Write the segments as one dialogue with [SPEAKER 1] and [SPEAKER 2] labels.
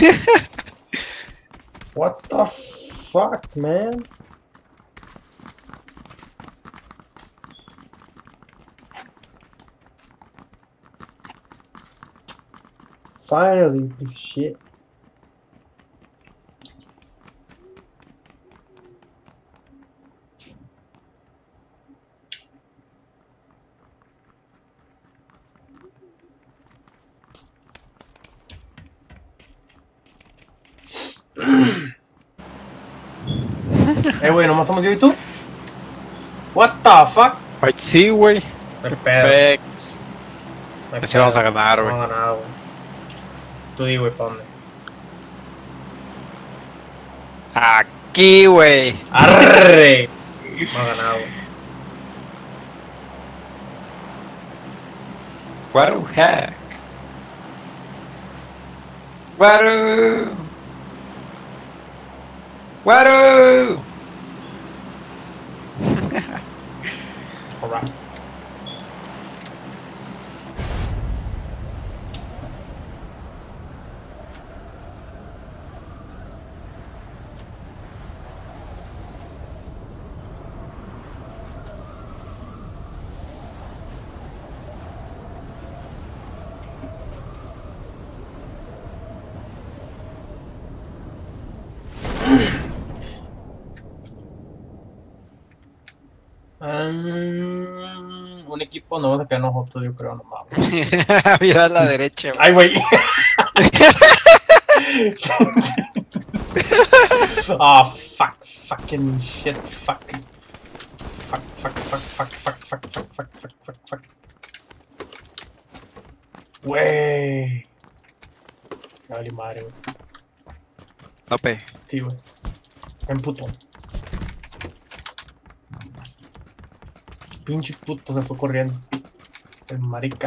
[SPEAKER 1] What the fuck, man? Finally, piece of shit. Güey, nomás somos yo y tú. What the fuck?
[SPEAKER 2] Pues sí, güey.
[SPEAKER 1] Me pedo.
[SPEAKER 2] Pex. Así vamos a ganar, güey.
[SPEAKER 1] Vamos a ganar, güey. Tú di, güey, ¿pa' dónde?
[SPEAKER 2] Aquí, güey.
[SPEAKER 1] ¡Arre! Vamos a ganar, güey.
[SPEAKER 2] Waru hack. Waru. Waru.
[SPEAKER 1] Alright. Un equipo no vamos a quedar nosotros, yo creo, nomás.
[SPEAKER 2] Mira a la derecha, güey.
[SPEAKER 1] Ay, güey. Oh, fuck. Fucking shit. Fuck. Fuck. Güey. Me vale madre, güey.
[SPEAKER 2] Tope.
[SPEAKER 1] Sí, güey. En puto. Pinche puto se fue corriendo. El marica.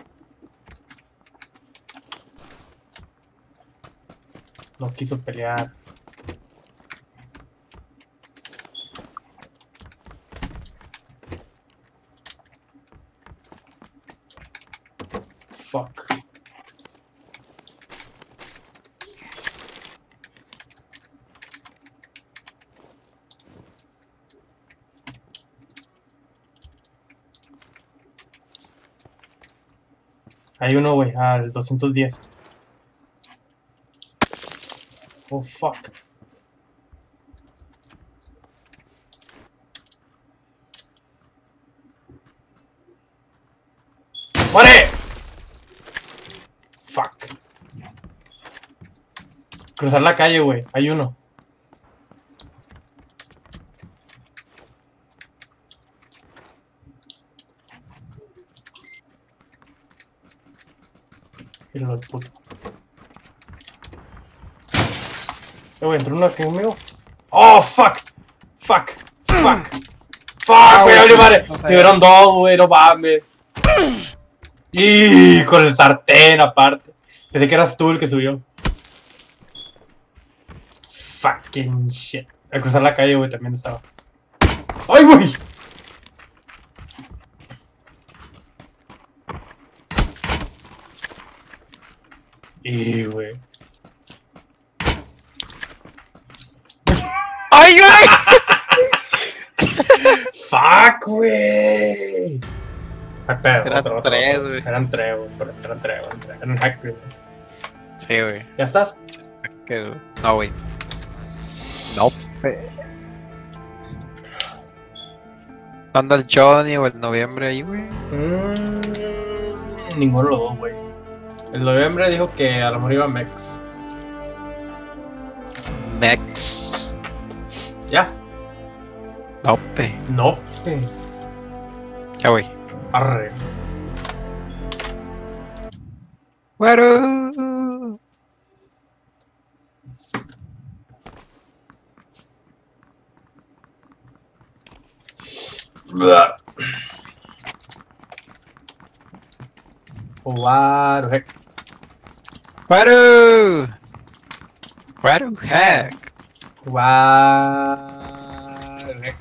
[SPEAKER 1] No quiso pelear. Fuck. Hay uno, güey, al 210. Oh, fuck. ¡Muere! Fuck. Cruzar la calle, güey. Hay uno. Míralo, el puto. Güey, entró uno aquí conmigo. ¡Oh, fuck! ¡Fuck! ¡Güey, abre madre! Se vieron dos, güey, no mames. Y con el sartén aparte. Pensé que eras tú el que subió. Fucking shit. Al cruzar la calle, güey, también estaba. ¡Ay, güey! Y, güey.
[SPEAKER 2] ¡Ay, güey!
[SPEAKER 1] ¡Fuck, güey! Ay, pero,
[SPEAKER 2] Eran
[SPEAKER 1] otro.
[SPEAKER 2] tres, güey.
[SPEAKER 1] Eran tres, güey. Eran hackers, güey.
[SPEAKER 2] Sí, güey.
[SPEAKER 1] ¿Ya estás?
[SPEAKER 2] No, güey. No. ¿Anda el Johnny o el Noviembre ahí, güey?
[SPEAKER 1] Ninguno de los dos, güey. El noviembre dijo que a lo mejor iba Mex.
[SPEAKER 2] Mex.
[SPEAKER 1] ¿Ya?
[SPEAKER 2] Nope.
[SPEAKER 1] No.
[SPEAKER 2] Ya, güey.
[SPEAKER 1] Arre.
[SPEAKER 2] Waru.
[SPEAKER 1] Waru, heck.
[SPEAKER 2] Waru. Waru hack.
[SPEAKER 1] Waru, heck.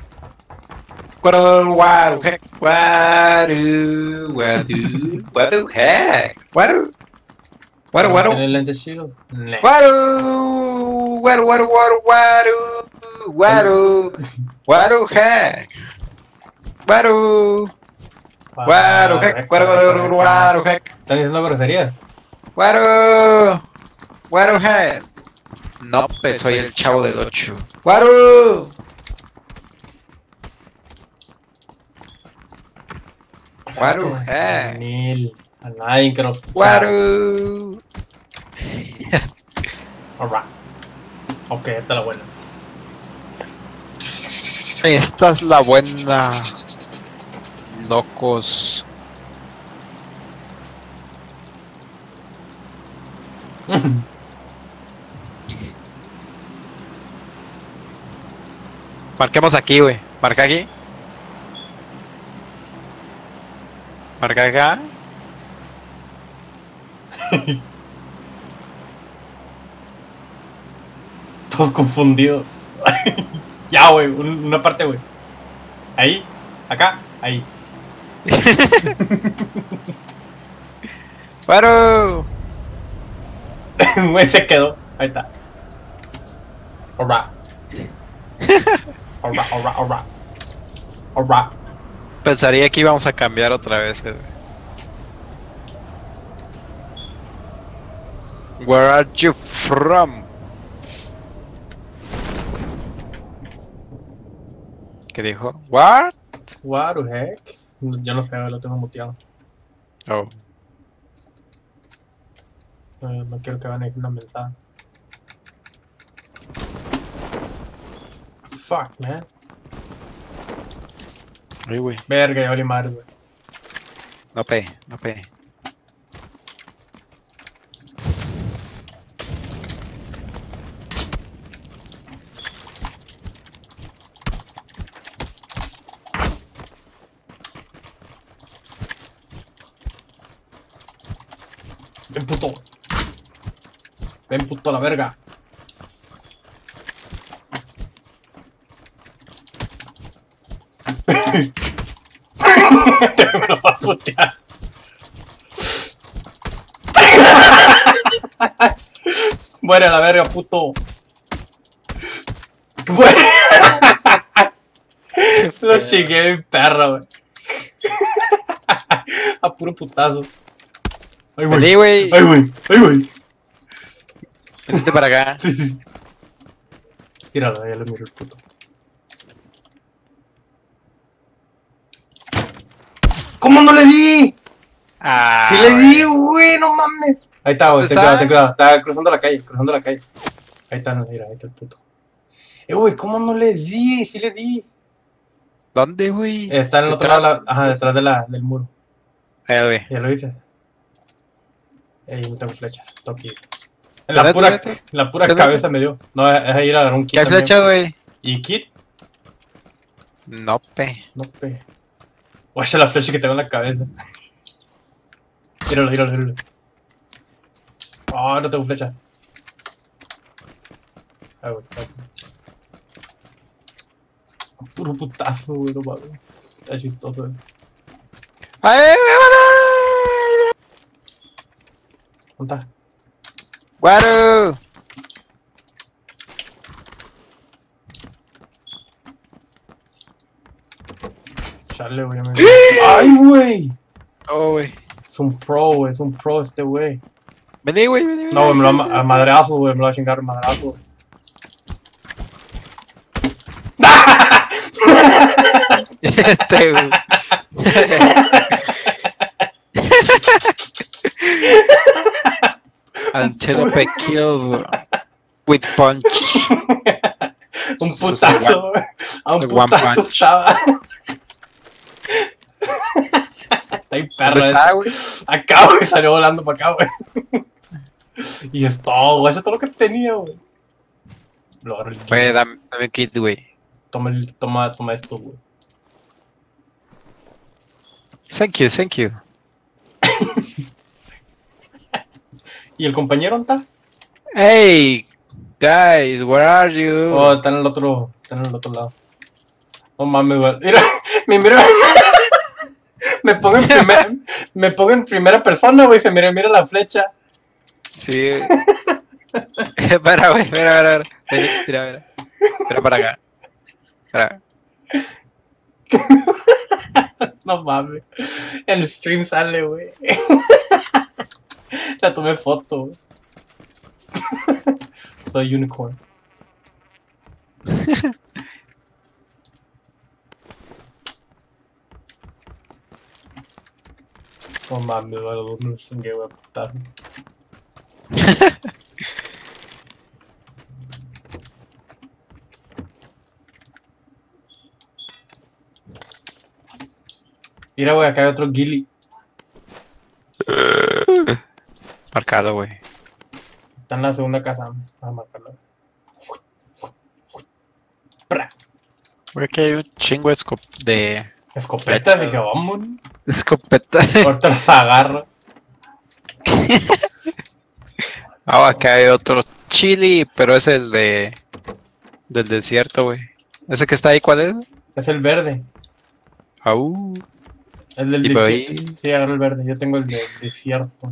[SPEAKER 2] Waru hack. Waru hack. Waru. Guaru, guaru.
[SPEAKER 1] ¿Tiene lentes chidos? Nah.
[SPEAKER 2] Guaru. Guaru, guaru, guaru, guaru. Guaru. Guaru hack. Guaru. Guaru hack. Guaru, guaru, guaru hack.
[SPEAKER 1] ¿Están diciendo groserías?
[SPEAKER 2] Guaru. Guaru hack. No, pues soy el chavo del 8. Guaru. Guaru hack.
[SPEAKER 1] Nil. A nadie que nos...
[SPEAKER 2] Guaru.
[SPEAKER 1] Alright. Ok, esta es la buena.
[SPEAKER 2] Esta es la buena. Locos. Marquemos aquí, güey. Marca aquí. Marca acá.
[SPEAKER 1] Todos confundidos. Ya, güey, una parte, güey. Ahí, acá, ahí.
[SPEAKER 2] ¡Guaru!
[SPEAKER 1] Güey, se quedó. Ahí está. Alright. Alright, alright, alright. Alright.
[SPEAKER 2] Pensaría que íbamos a cambiar otra vez. Where are you from? ¿Qué dijo? What?
[SPEAKER 1] What the heck? Yo no sé, lo tengo muteado.
[SPEAKER 2] Oh.
[SPEAKER 1] No quiero que van a decir una mensaje. Fuck, man.
[SPEAKER 2] Ay, güey.
[SPEAKER 1] Verga, ya vale madre, güey.
[SPEAKER 2] No pe, no pe.
[SPEAKER 1] Ven, puto. Ven, puto, a la verga. Te me lo va a putear. Muere a la verga, puto. Muere. Lo chingué mi perra, güey. A puro putazo. Ay, güey.
[SPEAKER 2] Vení, güey.
[SPEAKER 1] Ay, güey. Ay, güey.
[SPEAKER 2] Vente para acá.
[SPEAKER 1] Tíralo, ya lo miro el puto. ¿Cómo no le di?
[SPEAKER 2] Ah,
[SPEAKER 1] Sí le di, güey, no mames. Ahí está, güey,
[SPEAKER 2] ¿Dónde
[SPEAKER 1] ten
[SPEAKER 2] está?
[SPEAKER 1] cuidado, ten cuidado. Está cruzando la calle, cruzando la calle. Ahí está, mira, ahí está el puto. Güey, ¿cómo no le di? Sí le di.
[SPEAKER 2] ¿Dónde, güey?
[SPEAKER 1] Está en el otro lado, ajá, detrás del muro.
[SPEAKER 2] Güey.
[SPEAKER 1] Ya lo hice. No tengo flechas, tengo que ir. En la
[SPEAKER 2] Espérate.
[SPEAKER 1] pura
[SPEAKER 2] Espérate.
[SPEAKER 1] cabeza me dio. No, es ir a dar un kit.
[SPEAKER 2] ¿Qué hay
[SPEAKER 1] también.
[SPEAKER 2] flecha, güey?
[SPEAKER 1] ¿Y kit?
[SPEAKER 2] No pe.
[SPEAKER 1] No, pe. Guacha la flecha que tengo en la cabeza. Tíralo, tíralo, tíralo. Oh, no tengo flecha. Ah, güey, puro putazo, güey, no mames. Está chistoso, güey.
[SPEAKER 2] ¡Ay, me van a...
[SPEAKER 1] ¿Dónde está?
[SPEAKER 2] ¡Guaru!
[SPEAKER 1] Chale, güey, ya me... ¡Ay, güey!
[SPEAKER 2] Oh, güey.
[SPEAKER 1] Es un pro, güey, es un pro este güey.
[SPEAKER 2] Vení, güey, vení.
[SPEAKER 1] No, güey, me lo va a madrazo, güey, me lo va a chingar madrazo, güey.
[SPEAKER 2] Este, güey. Antelope killed with punch.
[SPEAKER 1] Un putazo, güey. A un
[SPEAKER 2] One
[SPEAKER 1] putazo
[SPEAKER 2] punch.
[SPEAKER 1] estaba. Está ahí perra.
[SPEAKER 2] ¿Dónde está, güey?
[SPEAKER 1] Acá, güey, salió volando para acá, güey. Y es todo, güey, eso es todo lo que tenía, güey. Lo agarro el kit.
[SPEAKER 2] Güey, dame kit, güey.
[SPEAKER 1] Toma esto, güey.
[SPEAKER 2] Thank you, thank you.
[SPEAKER 1] ¿Y el compañero dónde está?
[SPEAKER 2] Hey, guys, where are you?
[SPEAKER 1] Oh, está en el otro lado. No mames, güey. Mira, mira. Me pongo en primera persona, güey. Se mira la flecha.
[SPEAKER 2] Sí. Espera, güey, espera. Vení, mira. Mira para acá. Espera.
[SPEAKER 1] No mames. En el stream sale, güey. La tomé foto, güey. Soy unicorn. No mames, a los dos me los chingué, güey, a putar. Mira, güey, acá hay otro Gilly.
[SPEAKER 2] Marcado, güey.
[SPEAKER 1] Está en la segunda casa. Vamos a marcarlo. ¡Pra!
[SPEAKER 2] Güey, aquí hay un chingo de
[SPEAKER 1] Escopeta,
[SPEAKER 2] Flecha.
[SPEAKER 1] dije, vamos.
[SPEAKER 2] escopeta.
[SPEAKER 1] Ahorita las agarro.
[SPEAKER 2] Ah, acá hay otro chili, pero es el del desierto, güey. ¿Ese que está ahí cuál es?
[SPEAKER 1] Es el verde.
[SPEAKER 2] Au.
[SPEAKER 1] El del
[SPEAKER 2] Y por
[SPEAKER 1] desierto.
[SPEAKER 2] ahí.
[SPEAKER 1] Sí, agarro el verde. Yo tengo el del desierto.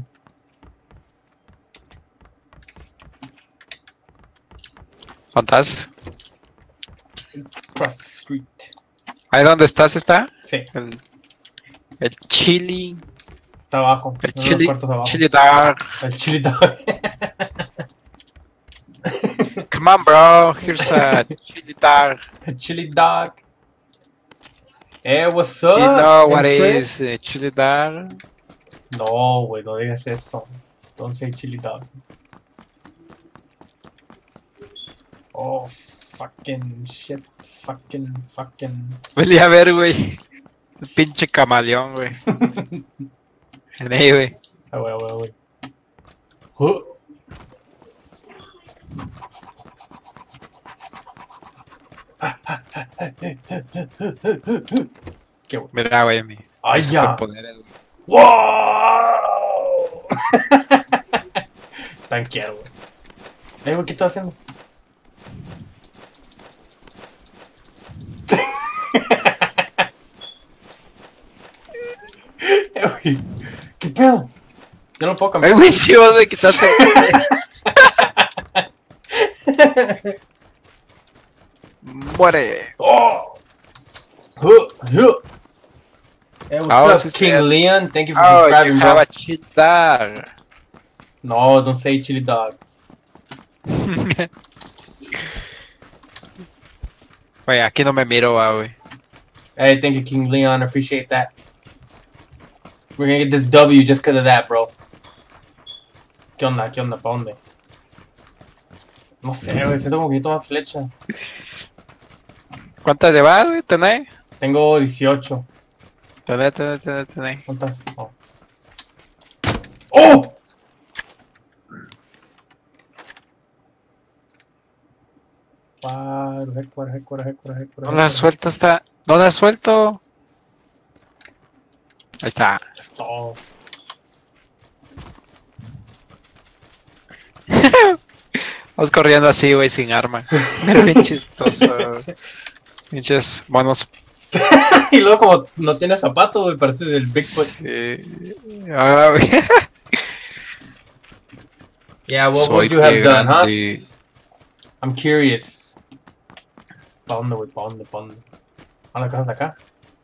[SPEAKER 2] ¿Dónde estás?
[SPEAKER 1] Cross the street.
[SPEAKER 2] ¿Ahí donde estás está?
[SPEAKER 1] Sí,
[SPEAKER 2] El chili.
[SPEAKER 1] está abajo.
[SPEAKER 2] El
[SPEAKER 1] unos
[SPEAKER 2] chili.
[SPEAKER 1] cuartos abajo.
[SPEAKER 2] Chili dog.
[SPEAKER 1] El chili está.
[SPEAKER 2] Come on, bro. Here's a chili dog.
[SPEAKER 1] El chili dog. What's up?
[SPEAKER 2] You know what
[SPEAKER 1] Empress?
[SPEAKER 2] is chili dog?
[SPEAKER 1] No, güey, no digas eso. Don't say chili dog. Oh, fucking shit. Fucking.
[SPEAKER 2] Vení a ver, güey. El pinche camaleón, güey. Vení, güey.
[SPEAKER 1] Ah, güey. Qué bueno.
[SPEAKER 2] Mira, güey, mi
[SPEAKER 1] ¡Ay, ya!
[SPEAKER 2] superpoderes, güey.
[SPEAKER 1] ¡Wow! Tan quiero, güey. Güey, ¿qué estás haciendo? Güey, ¿qué pedo? Yo no puedo
[SPEAKER 2] Ay,
[SPEAKER 1] cambiar.
[SPEAKER 2] güey, sí, vos me quitaste. Muere.
[SPEAKER 1] Oh! What's
[SPEAKER 2] Oh,
[SPEAKER 1] up,
[SPEAKER 2] sí,
[SPEAKER 1] King
[SPEAKER 2] sí.
[SPEAKER 1] Leon? Thank you for
[SPEAKER 2] Oh,
[SPEAKER 1] subscribing,
[SPEAKER 2] you
[SPEAKER 1] bro.
[SPEAKER 2] have a chili dog.
[SPEAKER 1] No, don't say chili dog.
[SPEAKER 2] Güey, aquí no me miro, güey.
[SPEAKER 1] Hey, thank you, King Leon. I appreciate that. We're gonna get this W just because of that, bro. ¿Qué onda? ¿Pa' dónde? No sé, güey. Siento como que necesito más flechas.
[SPEAKER 2] ¿Cuántas llevas, güey? ¿Tenés?
[SPEAKER 1] Tengo 18.
[SPEAKER 2] Tenés.
[SPEAKER 1] ¿Cuántas? Oh. ¡Oh! Cuare.
[SPEAKER 2] No la suelto hasta... No la suelto. Ahí está.
[SPEAKER 1] Es todo.
[SPEAKER 2] Vamos corriendo así, güey, sin arma. Pero bien chistoso. Pinches monos.
[SPEAKER 1] Y luego como no tiene zapatos, güey, parece del Bigfoot.
[SPEAKER 2] Sí. Ah, güey.
[SPEAKER 1] Yeah, what
[SPEAKER 2] Soy
[SPEAKER 1] would you have done, huh?
[SPEAKER 2] grande.
[SPEAKER 1] I'm curious. ¿Pa' dónde, güey? ¿Pa' dónde? ¿A la casa de acá?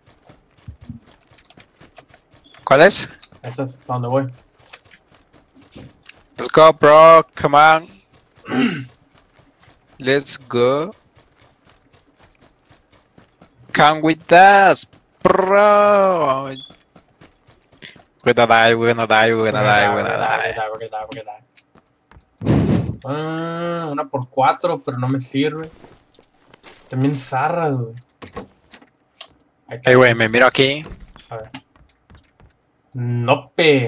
[SPEAKER 2] ¿Cuál es?
[SPEAKER 1] Esa es ¿pa' dónde voy?
[SPEAKER 2] Let's go, bro. Come on. Let's go. Come with us, bro. We're gonna die.
[SPEAKER 1] We're gonna die. Una por 4, pero no me sirve. También zarras, güey. Ahí está.
[SPEAKER 2] Hey, güey, me miro aquí.
[SPEAKER 1] A ver. Nope.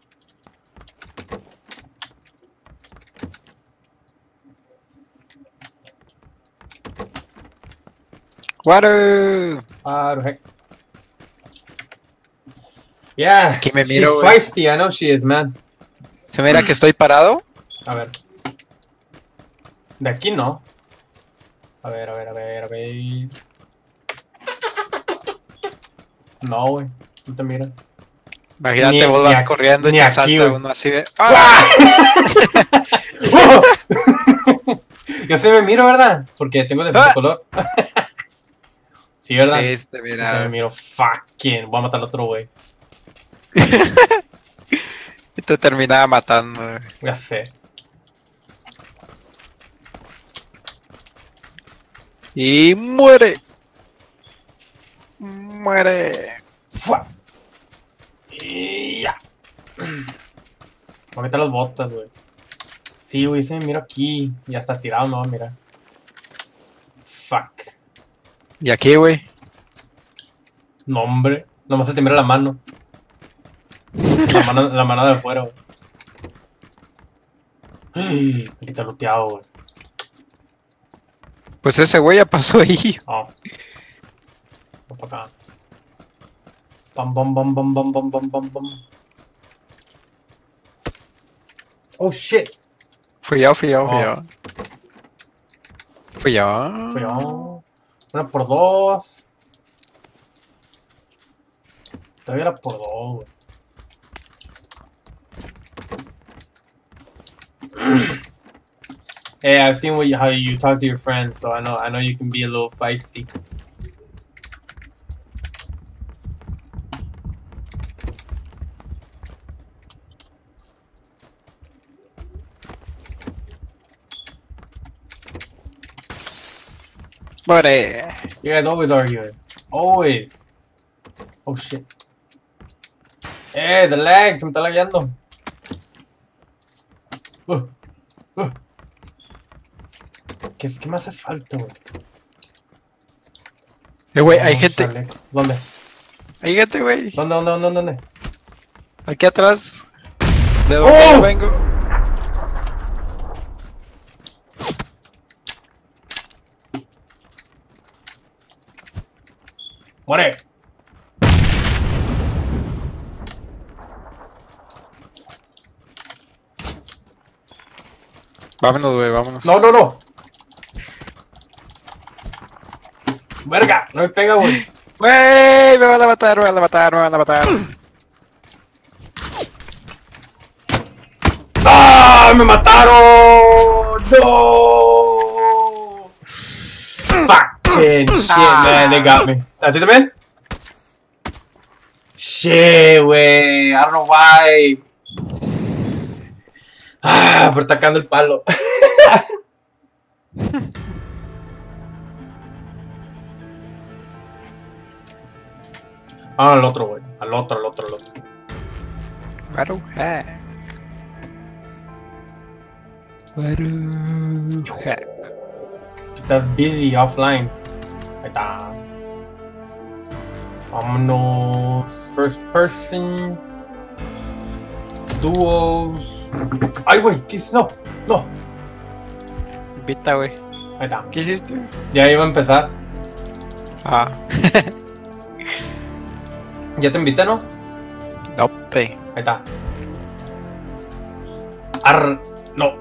[SPEAKER 2] Water.
[SPEAKER 1] Heck. Yeah,
[SPEAKER 2] Aquí me
[SPEAKER 1] she's
[SPEAKER 2] miro, güey.
[SPEAKER 1] feisty, I know she is, man.
[SPEAKER 2] ¿Se mira que estoy parado?
[SPEAKER 1] A ver. De aquí no. A ver. No, güey. No te miras.
[SPEAKER 2] Imagínate, vos vas corriendo y
[SPEAKER 1] ni
[SPEAKER 2] te
[SPEAKER 1] aquí,
[SPEAKER 2] salta
[SPEAKER 1] güey.
[SPEAKER 2] uno así de. ¡Ah!
[SPEAKER 1] Yo sí me miro, ¿verdad? Porque tengo diferente
[SPEAKER 2] ¡Ah!
[SPEAKER 1] color. Sí, ¿verdad?
[SPEAKER 2] Sí,
[SPEAKER 1] Yo sí me
[SPEAKER 2] mira.
[SPEAKER 1] miro. Fucking. Voy a matar al otro, güey.
[SPEAKER 2] Y te terminaba matando. Güey.
[SPEAKER 1] Ya sé.
[SPEAKER 2] Y muere. Muere.
[SPEAKER 1] ¡Fua! Y ya. Voy a quitar las botas, güey. Sí, güey, se me miro aquí. Ya está tirado, no, mira. Fuck.
[SPEAKER 2] ¿Y aquí, güey?
[SPEAKER 1] No, hombre. Nomás se te mira la mano. La mano de afuera, güey. Aquí está looteado, güey.
[SPEAKER 2] Pues ese güey ya pasó ahí.
[SPEAKER 1] Oh. Voy para acá. Bam, bam, bam, bam, bam, bam, bam, bam, bam. Oh, shit.
[SPEAKER 2] Fui yo.
[SPEAKER 1] Oh.
[SPEAKER 2] Fui yo.
[SPEAKER 1] Fui yo. Una por dos. Todavía era por dos, güey. Hey, I've seen how you talk to your friends, so I know you can be a little feisty.
[SPEAKER 2] Muere.
[SPEAKER 1] You guys always arguing. Always. Oh shit. The lag, se me está lagueando. ¿Qué me hace falta, güey?
[SPEAKER 2] Güey, hay gente.
[SPEAKER 1] Chale. ¿Dónde?
[SPEAKER 2] Hay gente, güey.
[SPEAKER 1] ¿Dónde?
[SPEAKER 2] Aquí atrás. De donde yo vengo.
[SPEAKER 1] ¡Muere!
[SPEAKER 2] Vámonos, güey, vámonos.
[SPEAKER 1] No. Verga, no me pega, güey.
[SPEAKER 2] Güey, me van a matar.
[SPEAKER 1] ¡Ah! ¡Me mataron! ¡No! Fucking shit, man. They got me. ¿A ti también? Shit, wey. I don't know why. Por atacando el palo. Al otro, güey. Al otro.
[SPEAKER 2] Battle hack.
[SPEAKER 1] Estás busy offline. Ahí está. Vámonos. First person. Duos. Ay, güey. ¿Qué es eso? No.
[SPEAKER 2] Invita, güey.
[SPEAKER 1] Ahí está.
[SPEAKER 2] ¿Qué hiciste?
[SPEAKER 1] Ya iba a empezar.
[SPEAKER 2] Ah.
[SPEAKER 1] Ya te invité, ¿no?
[SPEAKER 2] Dope.
[SPEAKER 1] Ahí está. No.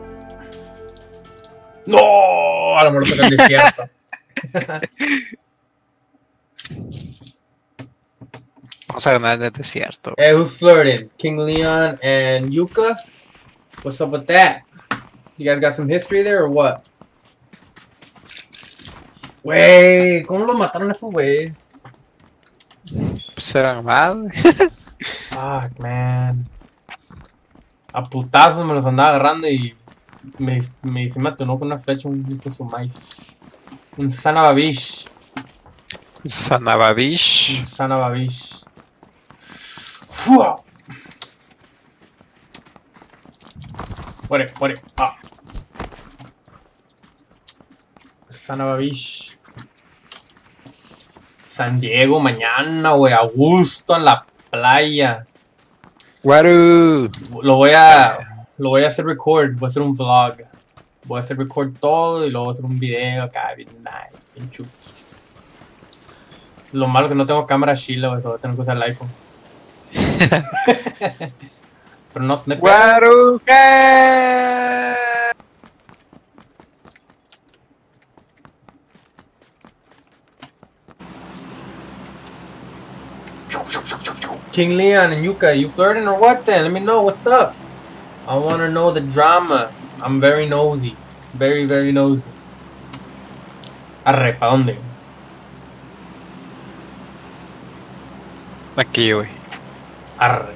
[SPEAKER 1] No. A lo mejor toca el desierto.
[SPEAKER 2] Vamos a ganar en el desierto.
[SPEAKER 1] Hey, who's flirting? King Leon and Yuka? What's up with that? You guys got some history there or what? Wey, ¿cómo lo mataron a esos güeyes?
[SPEAKER 2] Pues eran mal.
[SPEAKER 1] Fuck, man. A putazos me los andaba agarrando y se me atonó con una flecha un hijo de su maíz. Un Sanababish.
[SPEAKER 2] Sanababish.
[SPEAKER 1] Un Sanababish. ¡Fua! Muere. Ah. Sanababish. San Diego mañana, güey. A gusto en la playa.
[SPEAKER 2] Waru.
[SPEAKER 1] Lo voy a hacer record. Voy a hacer un vlog. Voy a hacer record todo y luego voy a hacer un video acá. Bien nice. Bien chulo. Lo malo que no tengo cámara Sheila, güey. Voy a tener que usar el iPhone. Pero no me pega.
[SPEAKER 2] Waru.
[SPEAKER 1] King Leon and Yuka, you flirting or what then? Let me know what's up. I want to know the drama. I'm very nosy. Very, very nosy. Arre, ¿pa' dónde?
[SPEAKER 2] Aquí, güey.
[SPEAKER 1] Arre.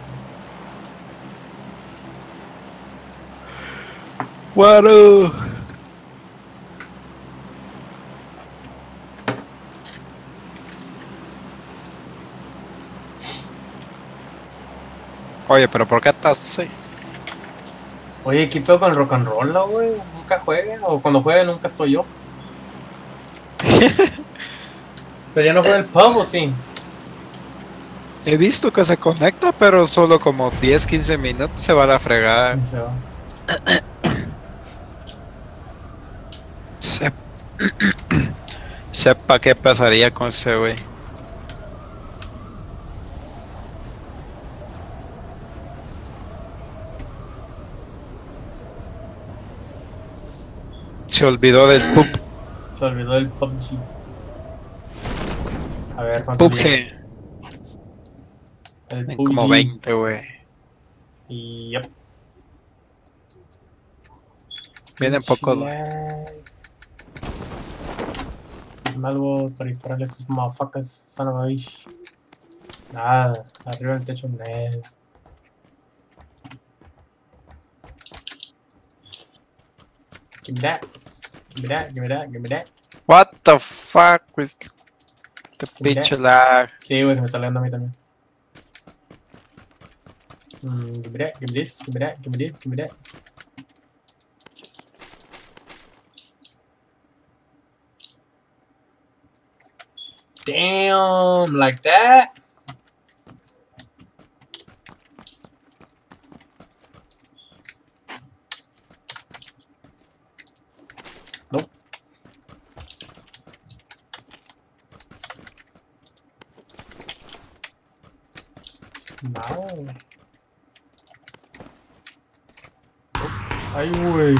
[SPEAKER 2] Guaro. Oye, pero ¿por qué estás así?
[SPEAKER 1] Oye, ¿qué pedo con el rock and roll, no, güey? ¿Nunca juega? O cuando juega nunca estoy yo. Pero ya no juega el pub, ¿o sí?
[SPEAKER 2] He visto que se conecta, pero solo como 10-15 minutos se va a la fregada.
[SPEAKER 1] Y se va.
[SPEAKER 2] Se- Sepa qué pasaría con ese güey. Se olvidó del
[SPEAKER 1] Se olvidó el PUBG. A ver, ¿cuánto
[SPEAKER 2] PUBG.
[SPEAKER 1] viene? El
[SPEAKER 2] En
[SPEAKER 1] PUBG.
[SPEAKER 2] como 20, güey.
[SPEAKER 1] Y yep.
[SPEAKER 2] Vienen poco.
[SPEAKER 1] Dame algo para dispararle a estos motherfuckers, son of a bitch. Nada, arriba del techo, nada. Give me that. Give me that, give me that, give me that.
[SPEAKER 2] What the fuck with the
[SPEAKER 1] Give me
[SPEAKER 2] pinche
[SPEAKER 1] that.
[SPEAKER 2] lag.
[SPEAKER 1] Sí, güey, se me está leyendo a mí también. Give me that, give me this, give me that, give me this, give me that. Damn, like that? Nope. No. Ay, güey.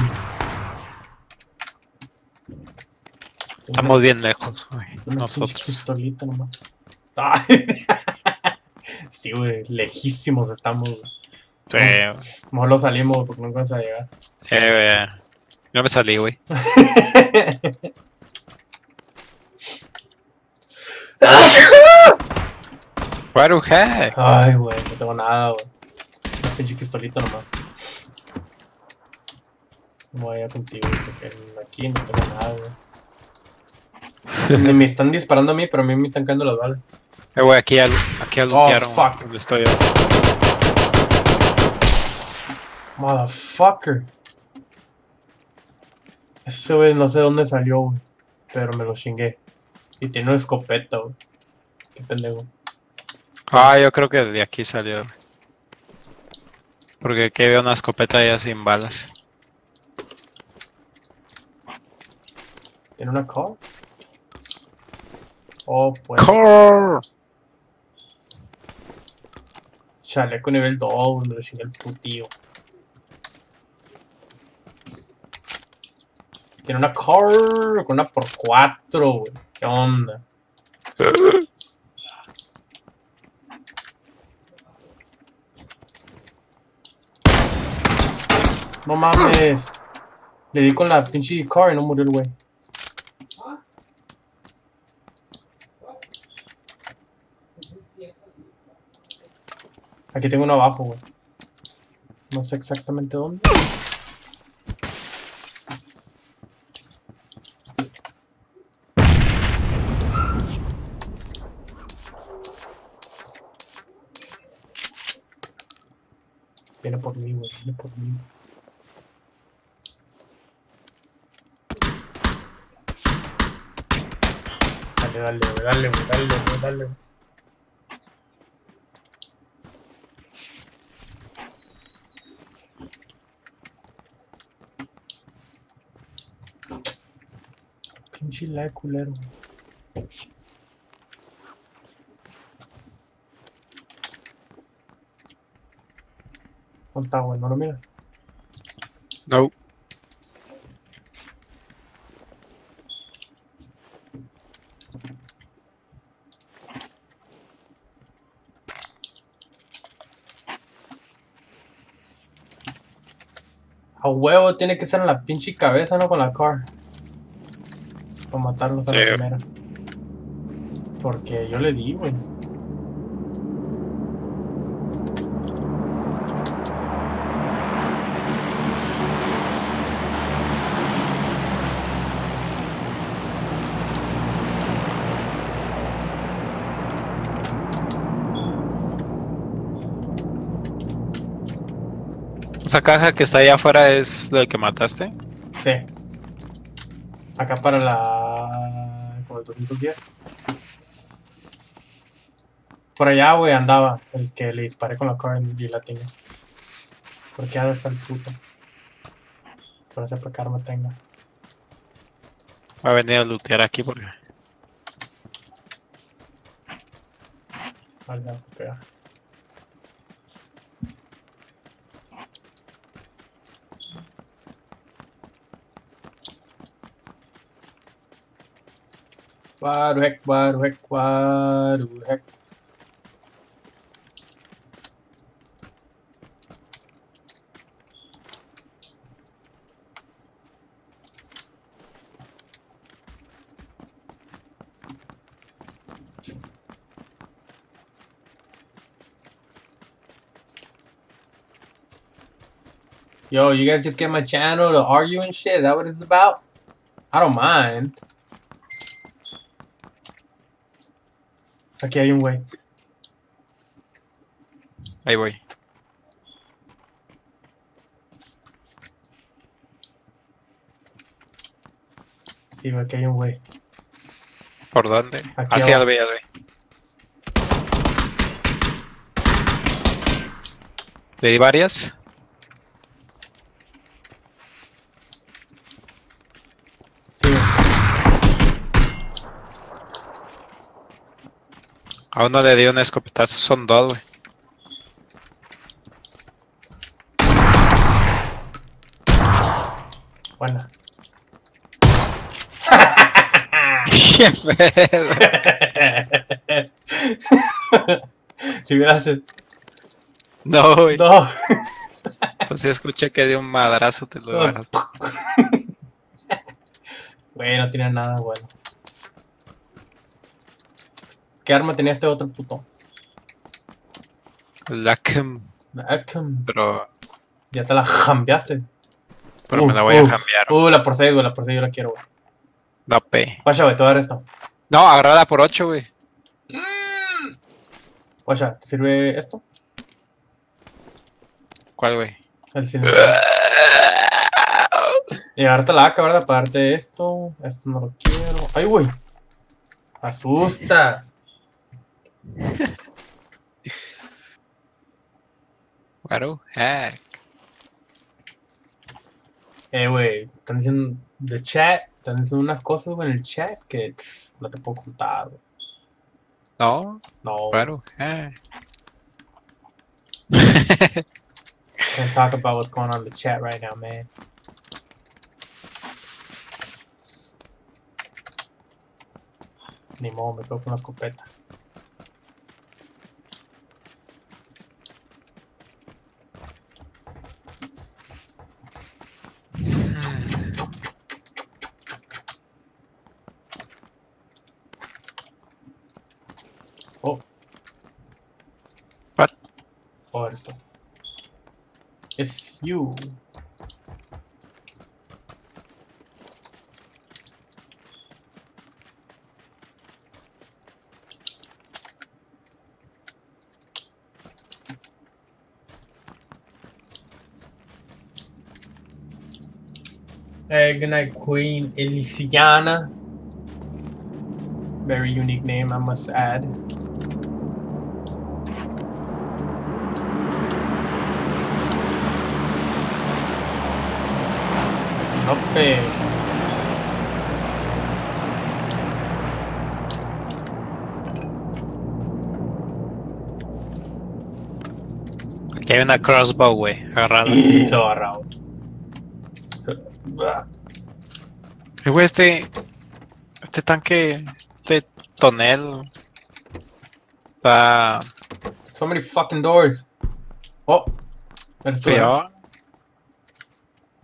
[SPEAKER 2] Estamos bien lejos, güey.
[SPEAKER 1] Una
[SPEAKER 2] Nosotros.
[SPEAKER 1] pistolita nomás. Ay. Sí, güey, lejísimos estamos, güey.
[SPEAKER 2] Sí,
[SPEAKER 1] Mejor lo salimos, güey, porque nunca vas a llegar.
[SPEAKER 2] yo me salí, güey. What the heck?
[SPEAKER 1] Ay, güey, no tengo nada, güey. Una pinche pistolita nomás. No voy a ir contigo, güey, porque aquí no tengo nada, güey. Me están disparando a mí, pero a mí me están cayendo las balas.
[SPEAKER 2] Güey, aquí al lootearon, güey,
[SPEAKER 1] fuck.
[SPEAKER 2] donde estoy yo.
[SPEAKER 1] Motherfucker. Ese güey no sé dónde salió, güey. Pero me lo chingué. Y tiene una escopeta, güey. Qué pendejo.
[SPEAKER 2] Ah, yo creo que de aquí salió, güey. Porque aquí veo una escopeta ya sin balas.
[SPEAKER 1] ¿Tiene una car? Oh, pues.
[SPEAKER 2] ¡Core!
[SPEAKER 1] Chaleco nivel 2, güey. Me lo chingué el putío. Tiene una car con una por 4, güey. ¿Qué onda? No mames. Le di con la pinche car y no murió el güey. Aquí tengo uno abajo, güey. No sé exactamente dónde. Viene por mí, güey. Viene por mí. Dale, dale, güey. Dale, güey. Dale, güey. Dale, güey. Pinche lag culero, güey. ¿Dónde está, güey? ¿No lo miras?
[SPEAKER 2] No.
[SPEAKER 1] A huevo tiene que ser en la pinche cabeza, no con la car. Para matarlos a la
[SPEAKER 2] Sí.
[SPEAKER 1] primera. Porque yo le di, güey.
[SPEAKER 2] Esa caja que está allá afuera es del que mataste.
[SPEAKER 1] Sí. Acá para la... como el 210. Por allá, güey, andaba el que le disparé con la car y la tengo. Porque ya está el puto. Para ese pecar me tenga.
[SPEAKER 2] Va a venir a lootear aquí porque.
[SPEAKER 1] Vale, ya, pega. Waruhek, waruhek, waruhek. Yo, you guys just get my channel to argue and shit? Is that what it's about? I don't mind. Aquí hay un güey.
[SPEAKER 2] Ahí voy.
[SPEAKER 1] Sí, güey, aquí hay un güey.
[SPEAKER 2] ¿Por dónde?
[SPEAKER 1] Aquí
[SPEAKER 2] Así ya
[SPEAKER 1] abajo.
[SPEAKER 2] lo vi, ya lo vi. Le di varias.
[SPEAKER 1] Sí, güey.
[SPEAKER 2] A uno le di un escopetazo, son dos, güey.
[SPEAKER 1] Buena.
[SPEAKER 2] ¡Qué pedo!
[SPEAKER 1] Si hubieras...
[SPEAKER 2] No, güey.
[SPEAKER 1] No.
[SPEAKER 2] Pues sí escuché que dio un madrazo, te lo bajaste.
[SPEAKER 1] Güey, no tiene nada bueno. ¿Qué arma tenía este otro puto?
[SPEAKER 2] Lackem, pero
[SPEAKER 1] Ya te la cambiaste.
[SPEAKER 2] me la voy a cambiar.
[SPEAKER 1] La por 6, güey, la por 6 yo la quiero, güey.
[SPEAKER 2] Da P.
[SPEAKER 1] Guacha, güey, te voy a dar esto.
[SPEAKER 2] No, agarrada por 8, güey.
[SPEAKER 1] Guacha, ¿te sirve esto?
[SPEAKER 2] ¿Cuál, güey?
[SPEAKER 1] El cilindro. Y agarrarte la AK, ¿verdad? Para darte esto. Esto no lo quiero. ¡Ay, güey! ¡Asustas!
[SPEAKER 2] Claro, hack.
[SPEAKER 1] Güey, están diciendo de chat. Están diciendo unas cosas, güey, en el chat que no te puedo contar, güey.
[SPEAKER 2] No,
[SPEAKER 1] No.
[SPEAKER 2] claro, hack.
[SPEAKER 1] Can't talk about what's going on in the chat right now, man. Ni modo, me quedo con una escopeta. Oh.
[SPEAKER 2] What?
[SPEAKER 1] Oh, eres tú. It's you. Hey, good night, Queen Elisiana. Very unique name, I must add. Okay.
[SPEAKER 2] Aquí hay una crossbow, güey, agarrada.
[SPEAKER 1] Y lo agarrado.
[SPEAKER 2] Güey, este tanque, este tonel, está
[SPEAKER 1] So many fucking doors. Oh, eres tú, ¿eh?
[SPEAKER 2] feo.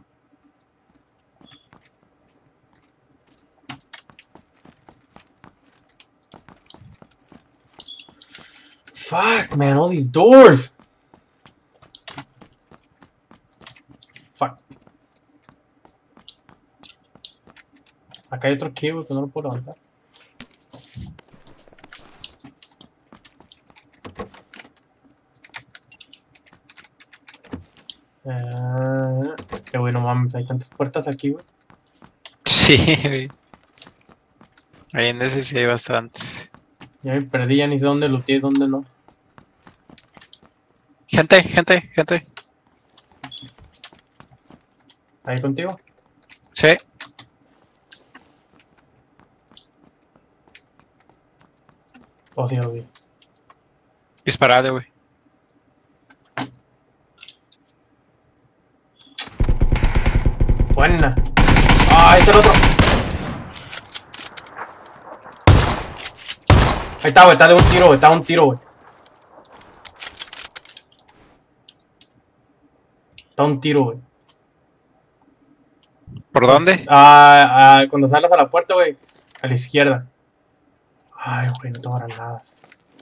[SPEAKER 1] Fuck, man, all these doors. Fuck. Acá hay otro key, güey, que no lo puedo levantar. Güey, no mames, hay tantas puertas aquí, güey.
[SPEAKER 2] Sí, güey. Ahí en ese sí hay bastantes.
[SPEAKER 1] Ya me perdí, ya ni sé dónde looteé y dónde no.
[SPEAKER 2] Gente, gente, gente.
[SPEAKER 1] ¿Ahí contigo?
[SPEAKER 2] Sí.
[SPEAKER 1] Oh, sí, lo vi.
[SPEAKER 2] Disparale, güey.
[SPEAKER 1] Buena. Ah, ahí está el otro. Ahí está, güey, está de un tiro, güey, está de un tiro, güey. Está un tiro, güey.
[SPEAKER 2] ¿Por dónde?
[SPEAKER 1] Cuando salgas a la puerta, güey, a la izquierda. Ay, güey, no tengo granadas.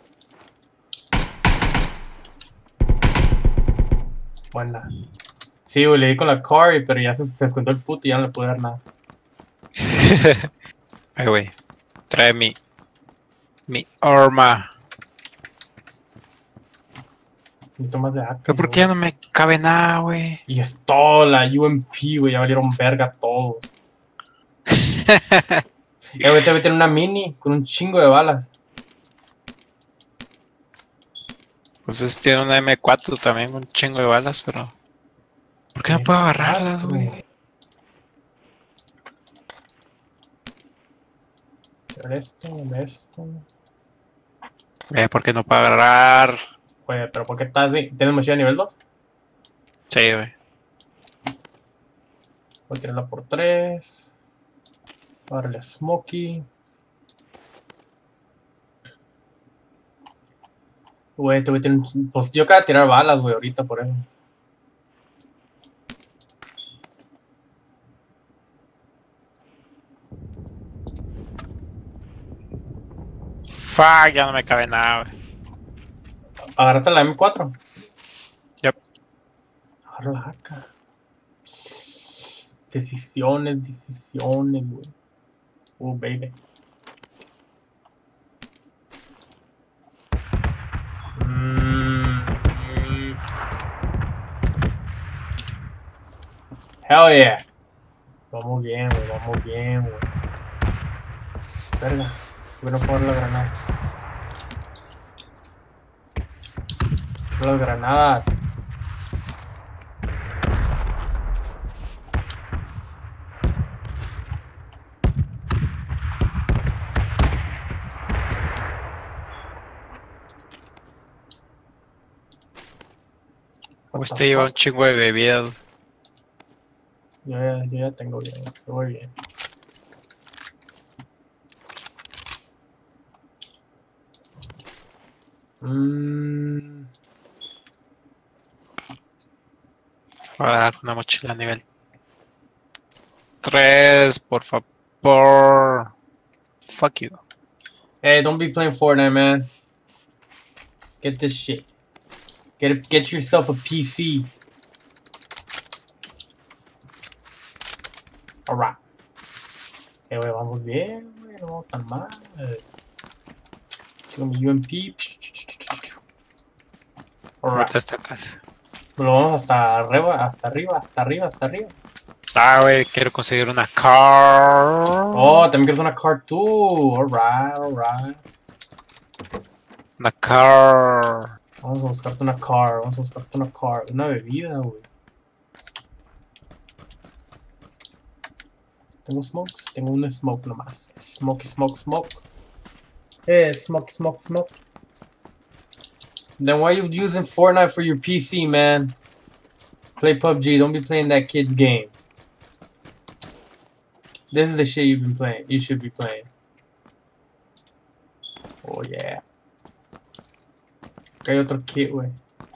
[SPEAKER 1] Buena. Sí, güey, le di con la car, pero ya se descontó el puto y ya no le pude dar nada.
[SPEAKER 2] Ay, güey. Trae mi arma.
[SPEAKER 1] Necesito más de AK.
[SPEAKER 2] ¿Pero por qué ya no me cabe nada, güey?
[SPEAKER 1] Y es todo la UMP, güey, ya valieron verga todo. Güey, te voy a tener una mini con un chingo de balas.
[SPEAKER 2] Pues tiene una M4 también, un chingo de balas, pero... ¿Por qué no puedo agarrarlas, güey?
[SPEAKER 1] Esto.
[SPEAKER 2] ¿Por qué no puedo agarrar?
[SPEAKER 1] Güey, pero ¿por qué estás así? ¿Tienes mochila nivel 2?
[SPEAKER 2] Sí, güey.
[SPEAKER 1] Voy a tirarla por 3. Árale, Smokey. Güey, te voy a tener... Pues yo acabo de tirar balas, güey, ahorita por eso.
[SPEAKER 2] Fuck, ya no me cabe nada, güey.
[SPEAKER 1] ¿Agarraste la M4?
[SPEAKER 2] Yep.
[SPEAKER 1] Agarra la AK. Decisiones, güey. Baby. Hell yeah. Vamos bien, güey. Verga. Voy a poner la granada. Las granadas.
[SPEAKER 2] Usted lleva un chingo de bebidas.
[SPEAKER 1] Yo ya tengo bien. Yo voy bien.
[SPEAKER 2] Voy a dar una mochila a nivel 3, por favor. Fuck you.
[SPEAKER 1] Hey, don't be playing Fortnite, man. Get this shit. Get yourself a PC. Alright. Güey, vamos bien, güey. No vamos tan mal. Tengo mi UMP. Alright.
[SPEAKER 2] Esta casa.
[SPEAKER 1] Lo vamos hasta arriba.
[SPEAKER 2] Ah, güey, quiero conseguir una car.
[SPEAKER 1] Oh, también quieres una car too. Alright.
[SPEAKER 2] Una car.
[SPEAKER 1] Vamos a buscarte una car. Una bebida, güey. ¿Tengo smokes? Tengo un smoke nomás. Smoke. Smoke. Then why are you using Fortnite for your PC, man? Play PUBG. Don't be playing that kid's game. This is the shit you've been playing. You should be playing. Oh, yeah. Acá hay otro kit, güey.